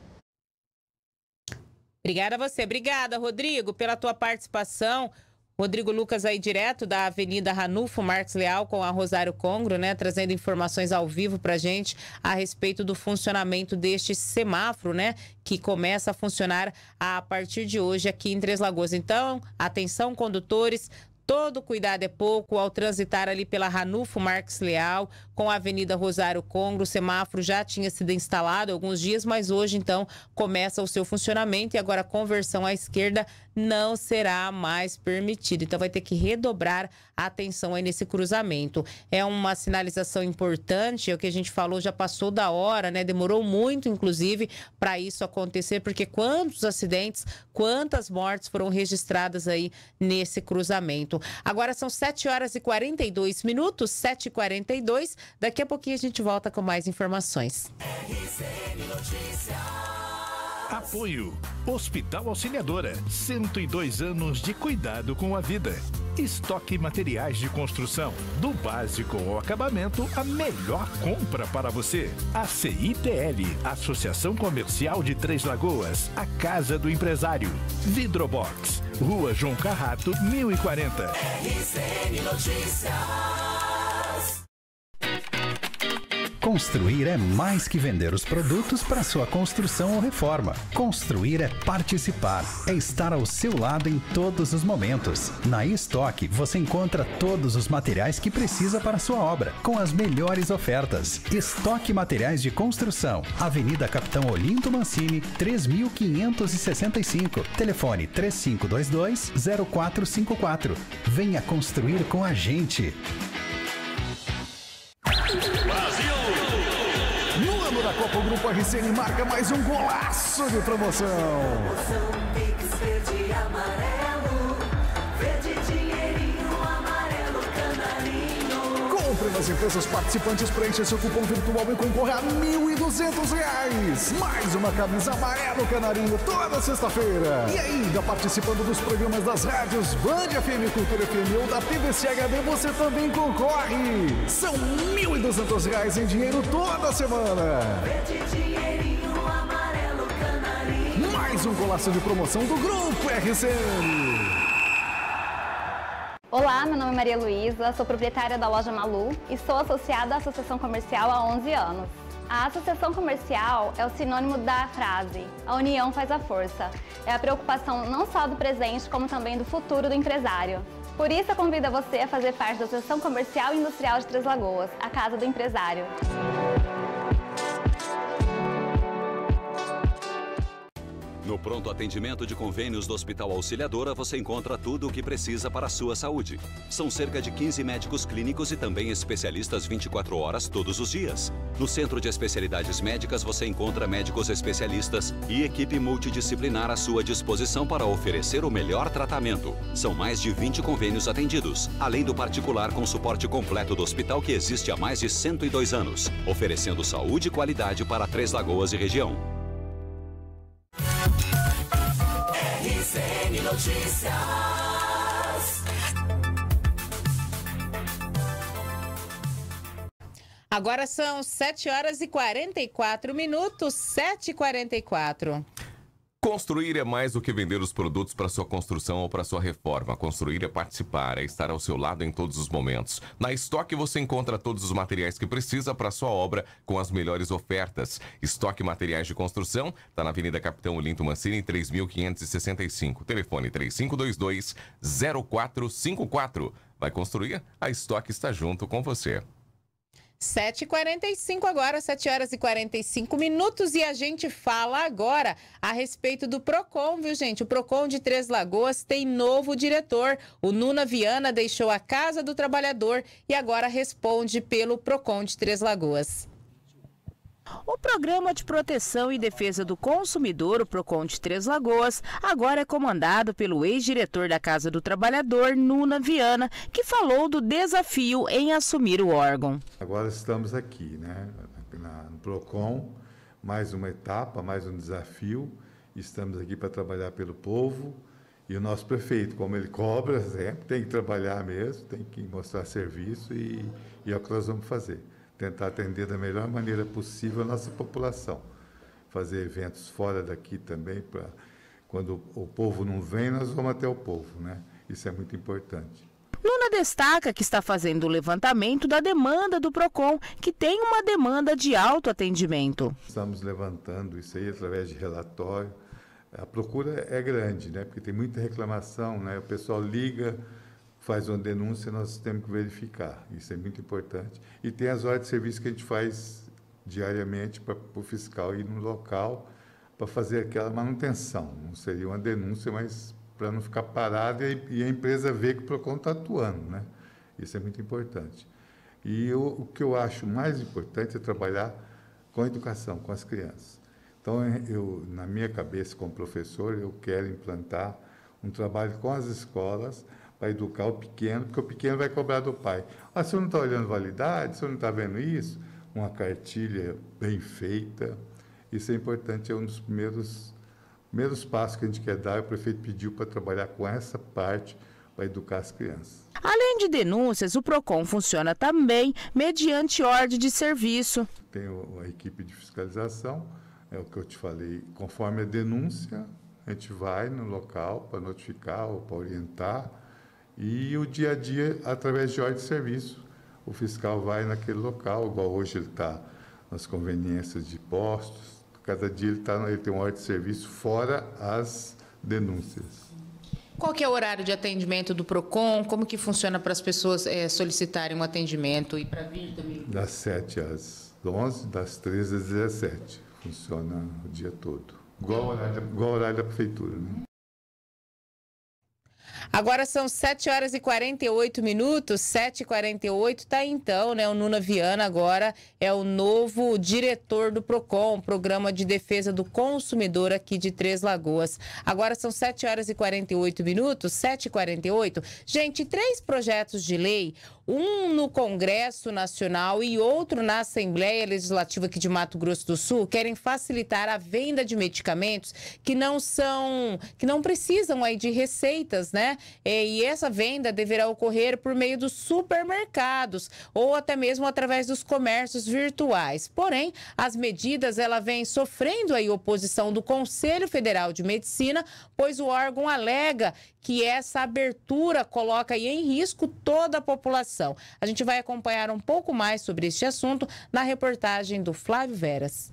Obrigada a você. Obrigada, Rodrigo, pela tua participação. Rodrigo Lucas aí direto da Avenida Ranulfo Marques Leal com a Rosário Congro, né, trazendo informações ao vivo pra gente a respeito do funcionamento deste semáforo, né, que começa a funcionar a partir de hoje aqui em Três Lagoas. Então, atenção condutores, todo cuidado é pouco ao transitar ali pela Ranulfo Marques Leal com a Avenida Rosário Congro. O semáforo já tinha sido instalado há alguns dias, mas hoje, então, começa o seu funcionamento e agora a conversão à esquerda não será mais permitida. Então, vai ter que redobrar a atenção aí nesse cruzamento. É uma sinalização importante, é o que a gente falou, já passou da hora, né? Demorou muito, inclusive, para isso acontecer, porque quantos acidentes, quantas mortes foram registradas aí nesse cruzamento. Agora são sete horas e quarenta e dois minutos, sete e quarenta e dois. Daqui a pouquinho a gente volta com mais informações. R C N Notícias. Apoio Hospital Auxiliadora, cento e dois anos de cuidado com a vida. Estoque materiais de construção, do básico ao acabamento, a melhor compra para você. A C I T L, Associação Comercial de Três Lagoas, a Casa do Empresário. Vidrobox, Rua João Carrato, mil e quarenta. R C N Notícias. Construir é mais que vender os produtos para sua construção ou reforma. Construir é participar, é estar ao seu lado em todos os momentos. Na Estoque você encontra todos os materiais que precisa para sua obra, com as melhores ofertas. Estoque Materiais de Construção, Avenida Capitão Olinto Mancini, três mil quinhentos e sessenta e cinco. Telefone três cinco dois dois, zero quatro cinco quatro. Venha construir com a gente. Brasil! No ano da Copa, o Grupo R C N marca mais um golaço de promoção. Promoção Pix verde e amarelo, verde dinheirinho, amarelo canarinho. Compre nas empresas participantes, preencha seu cupom virtual e concorra a mil e duzentos reais. Mais uma camisa amarelo canarinho toda sexta-feira. E ainda participando dos programas das rádios Band F M, Cultura F M ou da T V C H D, você também concorre. São mil e duzentos reais em dinheiro toda semana. Verde dinheirinho, amarelo canarinho. Mais um golaço de promoção do Grupo R C N. Olá, meu nome é Maria Luísa, sou proprietária da loja Malu e sou associada à Associação Comercial há onze anos. A associação comercial é o sinônimo da frase "a união faz a força". É a preocupação não só do presente, como também do futuro do empresário. Por isso, eu convido você a fazer parte da Associação Comercial e Industrial de Três Lagoas, a Casa do Empresário. No pronto atendimento de convênios do Hospital Auxiliadora, você encontra tudo o que precisa para a sua saúde. São cerca de quinze médicos clínicos e também especialistas vinte e quatro horas todos os dias. No Centro de Especialidades Médicas, você encontra médicos especialistas e equipe multidisciplinar à sua disposição para oferecer o melhor tratamento. São mais de vinte convênios atendidos, além do particular com suporte completo do hospital que existe há mais de cento e dois anos, oferecendo saúde e qualidade para Três Lagoas e região. R C N Notícias. Agora são sete horas e quarenta e quatro minutos, sete e quarenta e quatro. Construir é mais do que vender os produtos para sua construção ou para sua reforma. Construir é participar, é estar ao seu lado em todos os momentos. Na Estoque você encontra todos os materiais que precisa para sua obra com as melhores ofertas. Estoque Materiais de Construção está na Avenida Capitão Olinto Mancini, três mil quinhentos e sessenta e cinco. Telefone três cinco dois dois, zero quatro cinco quatro. Vai construir? A Estoque está junto com você. sete e quarenta e cinco agora, sete horas e quarenta e cinco minutos, e a gente fala agora a respeito do Procon, viu, gente? O Procon de Três Lagoas tem novo diretor. O Nuna Viana deixou a Casa do Trabalhador e agora responde pelo Procon de Três Lagoas. O Programa de Proteção e Defesa do Consumidor, o Procon de Três Lagoas, agora é comandado pelo ex-diretor da Casa do Trabalhador, Nuna Viana, que falou do desafio em assumir o órgão. Agora estamos aqui, né, no Procon, mais uma etapa, mais um desafio. Estamos aqui para trabalhar pelo povo. E o nosso prefeito, como ele cobra sempre, tem que trabalhar mesmo, tem que mostrar serviço e, e é o que nós vamos fazer. Tentar atender da melhor maneira possível a nossa população. Fazer eventos fora daqui também, para quando o povo não vem, nós vamos até o povo, né? Isso é muito importante. Nuna destaca que está fazendo o levantamento da demanda do Procon, que tem uma demanda de autoatendimento. Estamos levantando isso aí através de relatório. A procura é grande, né? Porque tem muita reclamação, né? O pessoal liga, faz uma denúncia, nós temos que verificar. Isso é muito importante. E tem as horas de serviço que a gente faz diariamente para o fiscal ir no local para fazer aquela manutenção. Não seria uma denúncia, mas para não ficar parado e, e a empresa ver que o Procon está atuando, né? Isso é muito importante. E eu, o que eu acho mais importante é trabalhar com a educação, com as crianças. Então, eu, na minha cabeça, como professor, eu quero implantar um trabalho com as escolas para educar o pequeno, porque o pequeno vai cobrar do pai. Ah, você não está olhando validade? Você não está vendo isso? Uma cartilha bem feita. Isso é importante, é um dos primeiros, primeiros passos que a gente quer dar. O prefeito pediu para trabalhar com essa parte para educar as crianças. Além de denúncias, o Procon funciona também mediante ordem de serviço. Tem a equipe de fiscalização, é o que eu te falei, conforme a denúncia, a gente vai no local para notificar ou para orientar. E o dia a dia, através de ordem de serviço, o fiscal vai naquele local, igual hoje ele está nas conveniências de postos, cada dia ele, tá, ele tem uma ordem de serviço fora as denúncias. Qual que é o horário de atendimento do Procon? Como que funciona para as pessoas é, solicitarem um atendimento e para vir também? Das sete às onze, das treze às dezessete. Funciona o dia todo. Igual ao horário, igual ao horário da prefeitura, né? Agora são sete horas e quarenta e oito minutos, sete e quarenta e oito, tá então, né? O Nuna Viana agora é o novo diretor do Procon, Programa de Defesa do Consumidor aqui de Três Lagoas. Agora são sete horas e quarenta e oito minutos, sete e quarenta e oito. Gente, três projetos de lei, um no Congresso Nacional e outro na Assembleia Legislativa aqui de Mato Grosso do Sul, querem facilitar a venda de medicamentos que não são, que não precisam aí de receitas, né? E essa venda deverá ocorrer por meio dos supermercados ou até mesmo através dos comércios virtuais. Porém, as medidas ela vem sofrendo aí oposição do Conselho Federal de Medicina, pois o órgão alega que essa abertura coloca aí em risco toda a população. A gente vai acompanhar um pouco mais sobre este assunto na reportagem do Flávio Veras.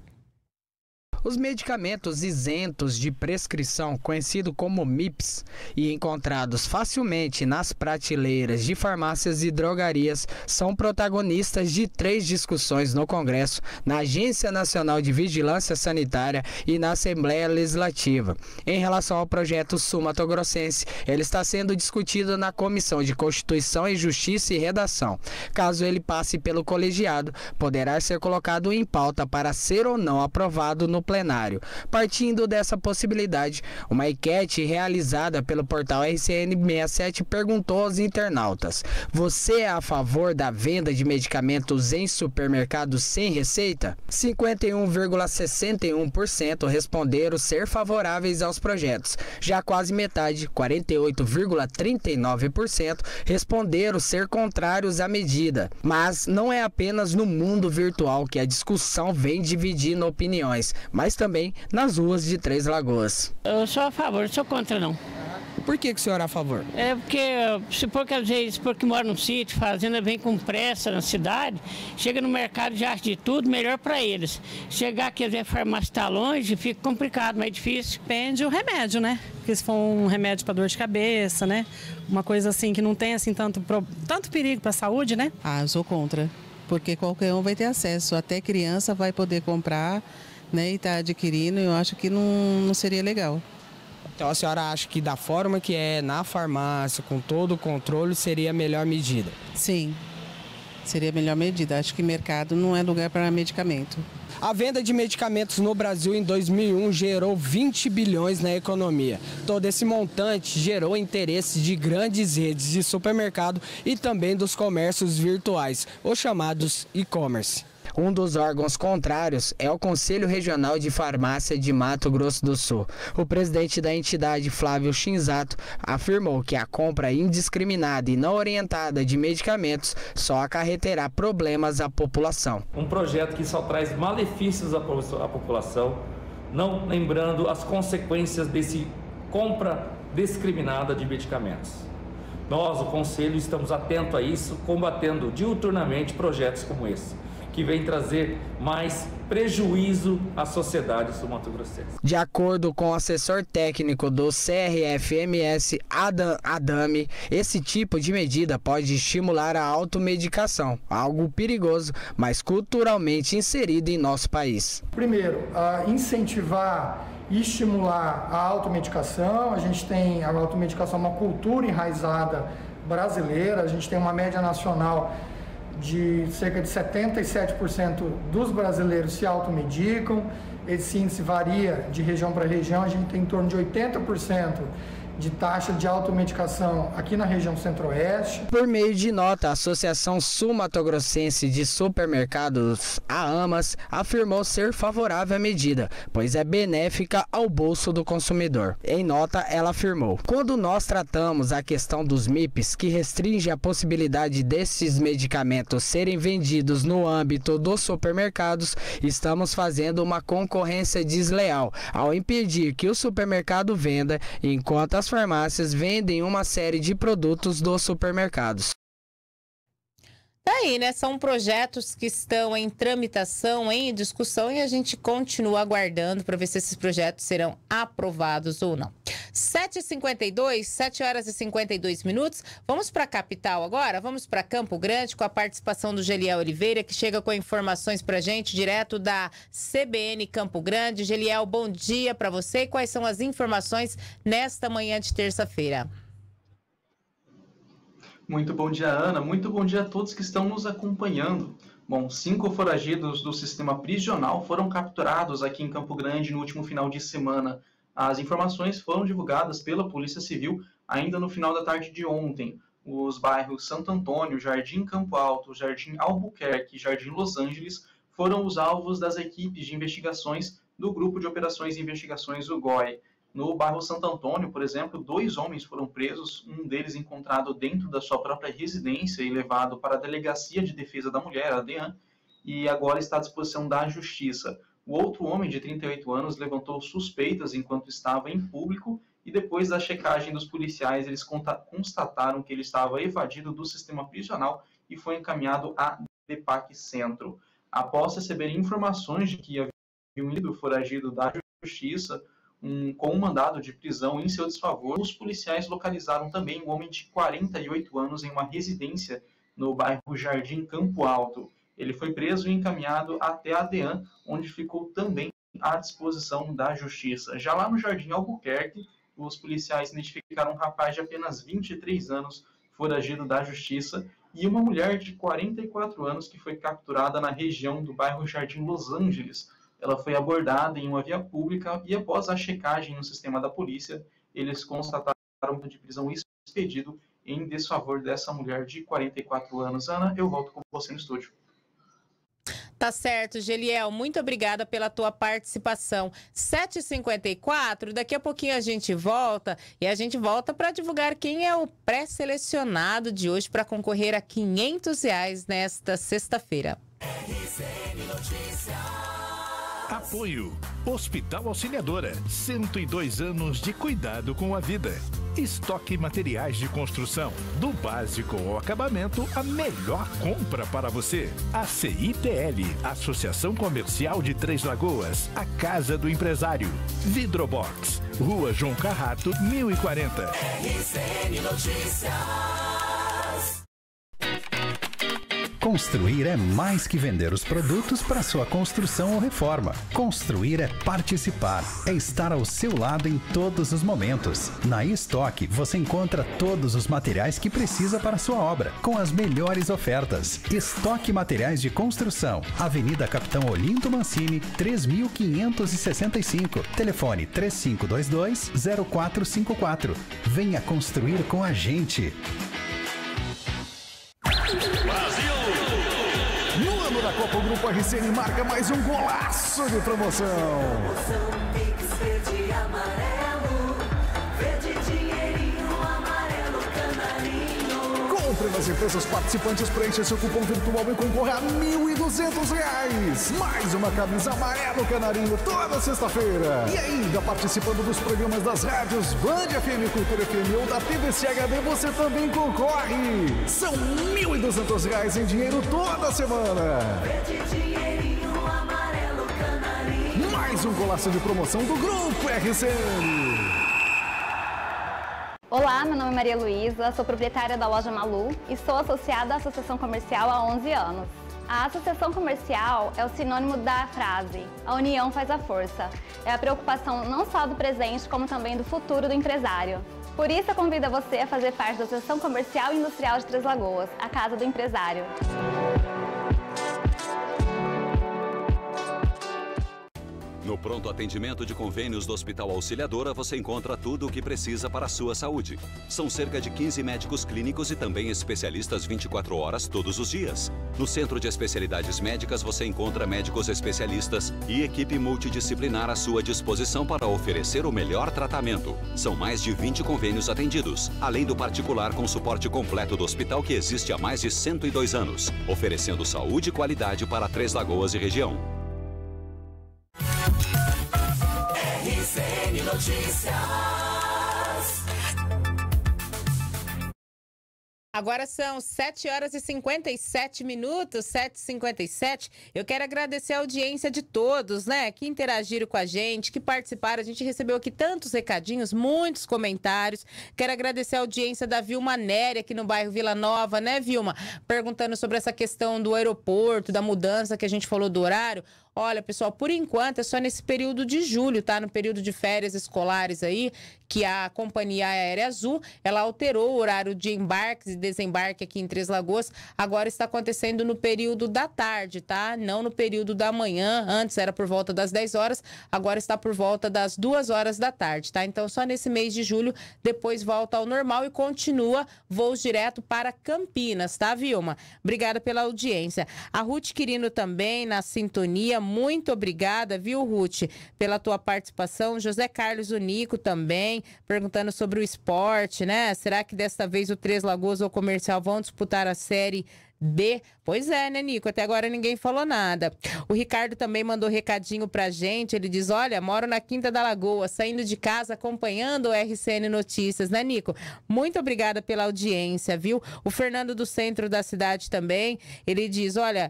Os medicamentos isentos de prescrição, conhecido como M I Ps, e encontrados facilmente nas prateleiras de farmácias e drogarias, são protagonistas de três discussões no Congresso, na Agência Nacional de Vigilância Sanitária e na Assembleia Legislativa. Em relação ao projeto sul-mato-grossense, ele está sendo discutido na Comissão de Constituição e Justiça e Redação. Caso ele passe pelo colegiado, poderá ser colocado em pauta para ser ou não aprovado no plenário. Partindo dessa possibilidade, uma enquete realizada pelo portal R C N sessenta e sete perguntou aos internautas: você é a favor da venda de medicamentos em supermercados sem receita? cinquenta e um vírgula sessenta e um por cento responderam ser favoráveis aos projetos. Já quase metade, quarenta e oito vírgula trinta e nove por cento, responderam ser contrários à medida. Mas não é apenas no mundo virtual que a discussão vem dividindo opiniões, mas também nas ruas de Três Lagoas. Eu sou a favor, não sou contra não. Por que que o senhor é a favor? É porque, se por que às vezes, porque mora num sítio, fazenda vem com pressa na cidade, chega no mercado já acha de tudo, melhor para eles. Chegar aqui, às vezes, a farmácia está longe, fica complicado, mais difícil. Depende do remédio, né? Porque se for um remédio para dor de cabeça, né? Uma coisa assim que não tem assim tanto, tanto perigo para a saúde, né? Ah, eu sou contra, porque qualquer um vai ter acesso, até criança vai poder comprar, né, e está adquirindo, eu acho que não, não seria legal. Então a senhora acha que da forma que é na farmácia, com todo o controle, seria a melhor medida? Sim, seria a melhor medida. Acho que mercado não é lugar para medicamento. A venda de medicamentos no Brasil em dois mil e um gerou vinte bilhões na economia. Todo esse montante gerou interesse de grandes redes de supermercado e também dos comércios virtuais, os chamados e-commerce. Um dos órgãos contrários é o Conselho Regional de Farmácia de Mato Grosso do Sul. O presidente da entidade, Flávio Shinzato, afirmou que a compra indiscriminada e não orientada de medicamentos só acarreterá problemas à população. Um projeto que só traz malefícios à população, não lembrando as consequências desse compra discriminada de medicamentos. Nós, o Conselho, estamos atentos a isso, combatendo diuturnamente projetos como esse, que vem trazer mais prejuízo à sociedade sul-mato-grossense. De acordo com o assessor técnico do C R F M S, Adam Adami, esse tipo de medida pode estimular a automedicação, algo perigoso, mas culturalmente inserido em nosso país. Primeiro, incentivar e estimular a automedicação. A gente tem a automedicação, uma cultura enraizada brasileira, a gente tem uma média nacional de cerca de setenta e sete por cento dos brasileiros se automedicam. Esse índice varia de região para região, a gente tem em torno de oitenta por cento de taxa de automedicação aqui na região centro-oeste. Por meio de nota, a Associação Sul-Mato-Grossense de Supermercados, a AMAS, afirmou ser favorável à medida, pois é benéfica ao bolso do consumidor. Em nota, ela afirmou: quando nós tratamos a questão dos M I Ps, que restringe a possibilidade desses medicamentos serem vendidos no âmbito dos supermercados, estamos fazendo uma concorrência desleal ao impedir que o supermercado venda, enquanto as As farmácias vendem uma série de produtos dos supermercados. Daí, né? São projetos que estão em tramitação, em discussão, e a gente continua aguardando para ver se esses projetos serão aprovados ou não. sete e cinquenta e dois, sete horas e cinquenta e dois minutos. Vamos para a capital agora? Vamos para Campo Grande com a participação do Geliel Oliveira, que chega com informações para a gente direto da C B N Campo Grande. Geliel, bom dia para você. E quais são as informações nesta manhã de terça-feira? Muito bom dia, Ana. Muito bom dia a todos que estão nos acompanhando. Bom, cinco foragidos do sistema prisional foram capturados aqui em Campo Grande no último final de semana. As informações foram divulgadas pela Polícia Civil ainda no final da tarde de ontem. Os bairros Santo Antônio, Jardim Campo Alto, Jardim Albuquerque e Jardim Los Angeles foram os alvos das equipes de investigações do Grupo de Operações e Investigações, o G O I. No bairro Santo Antônio, por exemplo, dois homens foram presos, um deles encontrado dentro da sua própria residência e levado para a Delegacia de Defesa da Mulher, a DEAN, e agora está à disposição da Justiça. O outro homem, de trinta e oito anos, levantou suspeitas enquanto estava em público e depois da checagem dos policiais, eles constataram que ele estava evadido do sistema prisional e foi encaminhado a DEPAC Centro. Após receber informações de que havia um indivíduo foragido da justiça um, com um mandado de prisão em seu desfavor, os policiais localizaram também um homem de quarenta e oito anos em uma residência no bairro Jardim Campo Alto. Ele foi preso e encaminhado até a DEAN, onde ficou também à disposição da justiça. Já lá no Jardim Albuquerque, os policiais identificaram um rapaz de apenas vinte e três anos, foragido da justiça, e uma mulher de quarenta e quatro anos que foi capturada na região do bairro Jardim Los Angeles. Ela foi abordada em uma via pública e, após a checagem no sistema da polícia, eles constataram um de prisão expedido em desfavor dessa mulher de quarenta e quatro anos. Ana, eu volto com você no estúdio. Tá certo, Geliel, muito obrigada pela tua participação. sete e cinquenta e quatro, daqui a pouquinho a gente volta e a gente volta para divulgar quem é o pré-selecionado de hoje para concorrer a quinhentos reais nesta sexta-feira. Apoio. Hospital Auxiliadora. cento e dois anos de cuidado com a vida. Estoque materiais de construção. Do básico ao acabamento, a melhor compra para você. A C I T L, Associação Comercial de Três Lagoas. A Casa do Empresário. Vidrobox. Rua João Carrato, mil e quarenta. R C N Notícias. Construir é mais que vender os produtos para sua construção ou reforma. Construir é participar, é estar ao seu lado em todos os momentos. Na Estoque você encontra todos os materiais que precisa para sua obra, com as melhores ofertas. Estoque Materiais de Construção, Avenida Capitão Olinto Mancini, três mil quinhentos e sessenta e cinco. Telefone três cinco dois dois, zero quatro cinco quatro. Venha construir com a gente. No ano da Copa, o Grupo R C N marca mais um golaço de promoção. Promoção Pix verde e amarelo, verde dinheirinho, amarelo canarinho. Compre nas empresas participantes, preencha seu cupom virtual e concorra a mil e duzentos reais. Mais uma camisa amarelo canarinho toda sexta-feira. E ainda participando dos programas das rádios Band F M, Cultura F M ou da T V C H D, você também concorre. São mil e duzentos reais em dinheiro toda semana. Verde dinheirinho, amarelo canarinho. Mais um golaço de promoção do Grupo R C N. Olá, meu nome é Maria Luísa, sou proprietária da loja Malu e sou associada à Associação Comercial há onze anos. A associação comercial é o sinônimo da frase "a união faz a força". É a preocupação não só do presente, como também do futuro do empresário. Por isso, eu convido você a fazer parte da Associação Comercial e Industrial de Três Lagoas, a Casa do Empresário. No pronto atendimento de convênios do Hospital Auxiliadora, você encontra tudo o que precisa para a sua saúde. São cerca de quinze médicos clínicos e também especialistas vinte e quatro horas todos os dias. No Centro de Especialidades Médicas, você encontra médicos especialistas e equipe multidisciplinar à sua disposição para oferecer o melhor tratamento. São mais de vinte convênios atendidos, além do particular com suporte completo do hospital que existe há mais de cento e dois anos, oferecendo saúde e qualidade para Três Lagoas e região. R C N Notícias. Agora são sete horas e cinquenta e sete minutos, sete e cinquenta e sete. Eu quero agradecer a audiência de todos, né, que interagiram com a gente, que participaram. A gente recebeu aqui tantos recadinhos, muitos comentários. Quero agradecer a audiência da Vilma Nery aqui no bairro Vila Nova, né, Vilma? Perguntando sobre essa questão do aeroporto, da mudança que a gente falou do horário. Olha, pessoal, por enquanto é só nesse período de julho, tá? No período de férias escolares aí, que a Companhia Aérea Azul, ela alterou o horário de embarques e desembarque aqui em Três Lagoas. Agora está acontecendo no período da tarde, tá? Não no período da manhã. Antes era por volta das dez horas, agora está por volta das duas horas da tarde, tá? Então, só nesse mês de julho, depois volta ao normal e continua voos direto para Campinas, tá, Vilma? Obrigada pela audiência. A Ruth Quirino também na sintonia. Muito obrigada, viu, Ruth, pela tua participação. José Carlos Unico também, perguntando sobre o esporte, né? Será que desta vez o Três Lagoas ou o Comercial vão disputar a Série B. Pois é, né, Nico? Até agora ninguém falou nada. O Ricardo também mandou recadinho pra gente. Ele diz, olha, moro na Quinta da Lagoa, saindo de casa, acompanhando o R C N Notícias, né, Nico? Muito obrigada pela audiência, viu? O Fernando do centro da cidade também, ele diz, olha,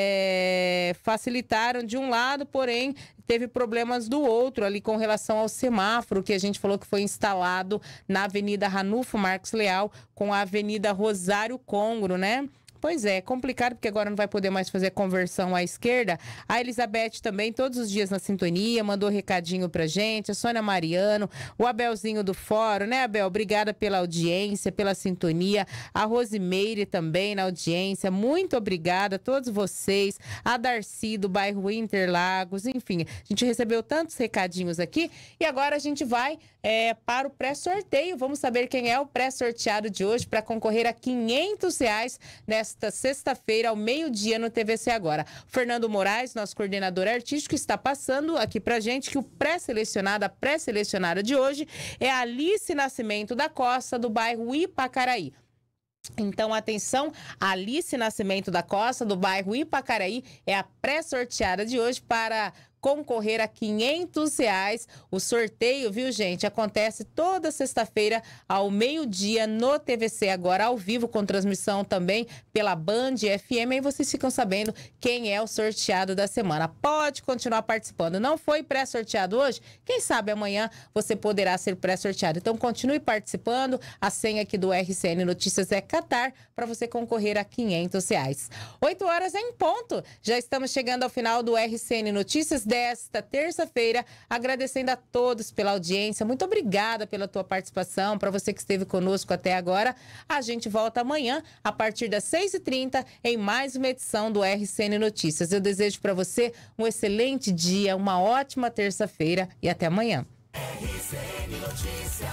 é, facilitaram de um lado, porém teve problemas do outro ali com relação ao semáforo que a gente falou que foi instalado na Avenida Ranulfo Marques Leal com a Avenida Rosário Congro, né? Pois é, complicado porque agora não vai poder mais fazer conversão à esquerda. A Elizabeth também, todos os dias na sintonia, mandou recadinho pra gente. A Sônia Mariano, o Abelzinho do Fórum, né, Abel? Obrigada pela audiência, pela sintonia. A Rosimeire também na audiência. Muito obrigada a todos vocês. A Darcy do bairro Interlagos, enfim. A gente recebeu tantos recadinhos aqui e agora a gente vai é, para o pré-sorteio. Vamos saber quem é o pré-sorteado de hoje para concorrer a quinhentos reais nessa Esta sexta-feira, ao meio-dia, no T V C Agora. Fernando Moraes, nosso coordenador artístico, está passando aqui pra gente que o pré-selecionado, a pré-selecionada de hoje é a Alice Nascimento da Costa, do bairro Ipacaraí. Então, atenção, Alice Nascimento da Costa, do bairro Ipacaraí, é a pré-sorteada de hoje para concorrer a quinhentos reais. O sorteio, viu, gente, acontece toda sexta-feira ao meio-dia no T V C Agora, ao vivo, com transmissão também pela Band F M. Aí vocês ficam sabendo quem é o sorteado da semana. Pode continuar participando. Não foi pré-sorteado hoje? Quem sabe amanhã você poderá ser pré-sorteado. Então, continue participando. A senha aqui do R C N Notícias é Qatar, para você concorrer a quinhentos reais. oito horas em ponto. Já estamos chegando ao final do R C N Notícias desta terça-feira, agradecendo a todos pela audiência. Muito obrigada pela tua participação, para você que esteve conosco até agora. A gente volta amanhã, a partir das seis e trinta, em mais uma edição do R C N Notícias. Eu desejo para você um excelente dia, uma ótima terça-feira e até amanhã. R C N Notícias.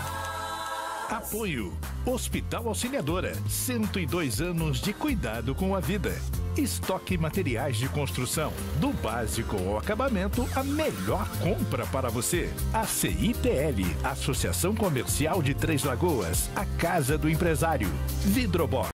Apoio. Hospital Auxiliadora. cento e dois anos de cuidado com a vida. Estoque Materiais de Construção. Do básico ao acabamento, a melhor compra para você. A C I T L, Associação Comercial de Três Lagoas. A Casa do Empresário. Vidrobox.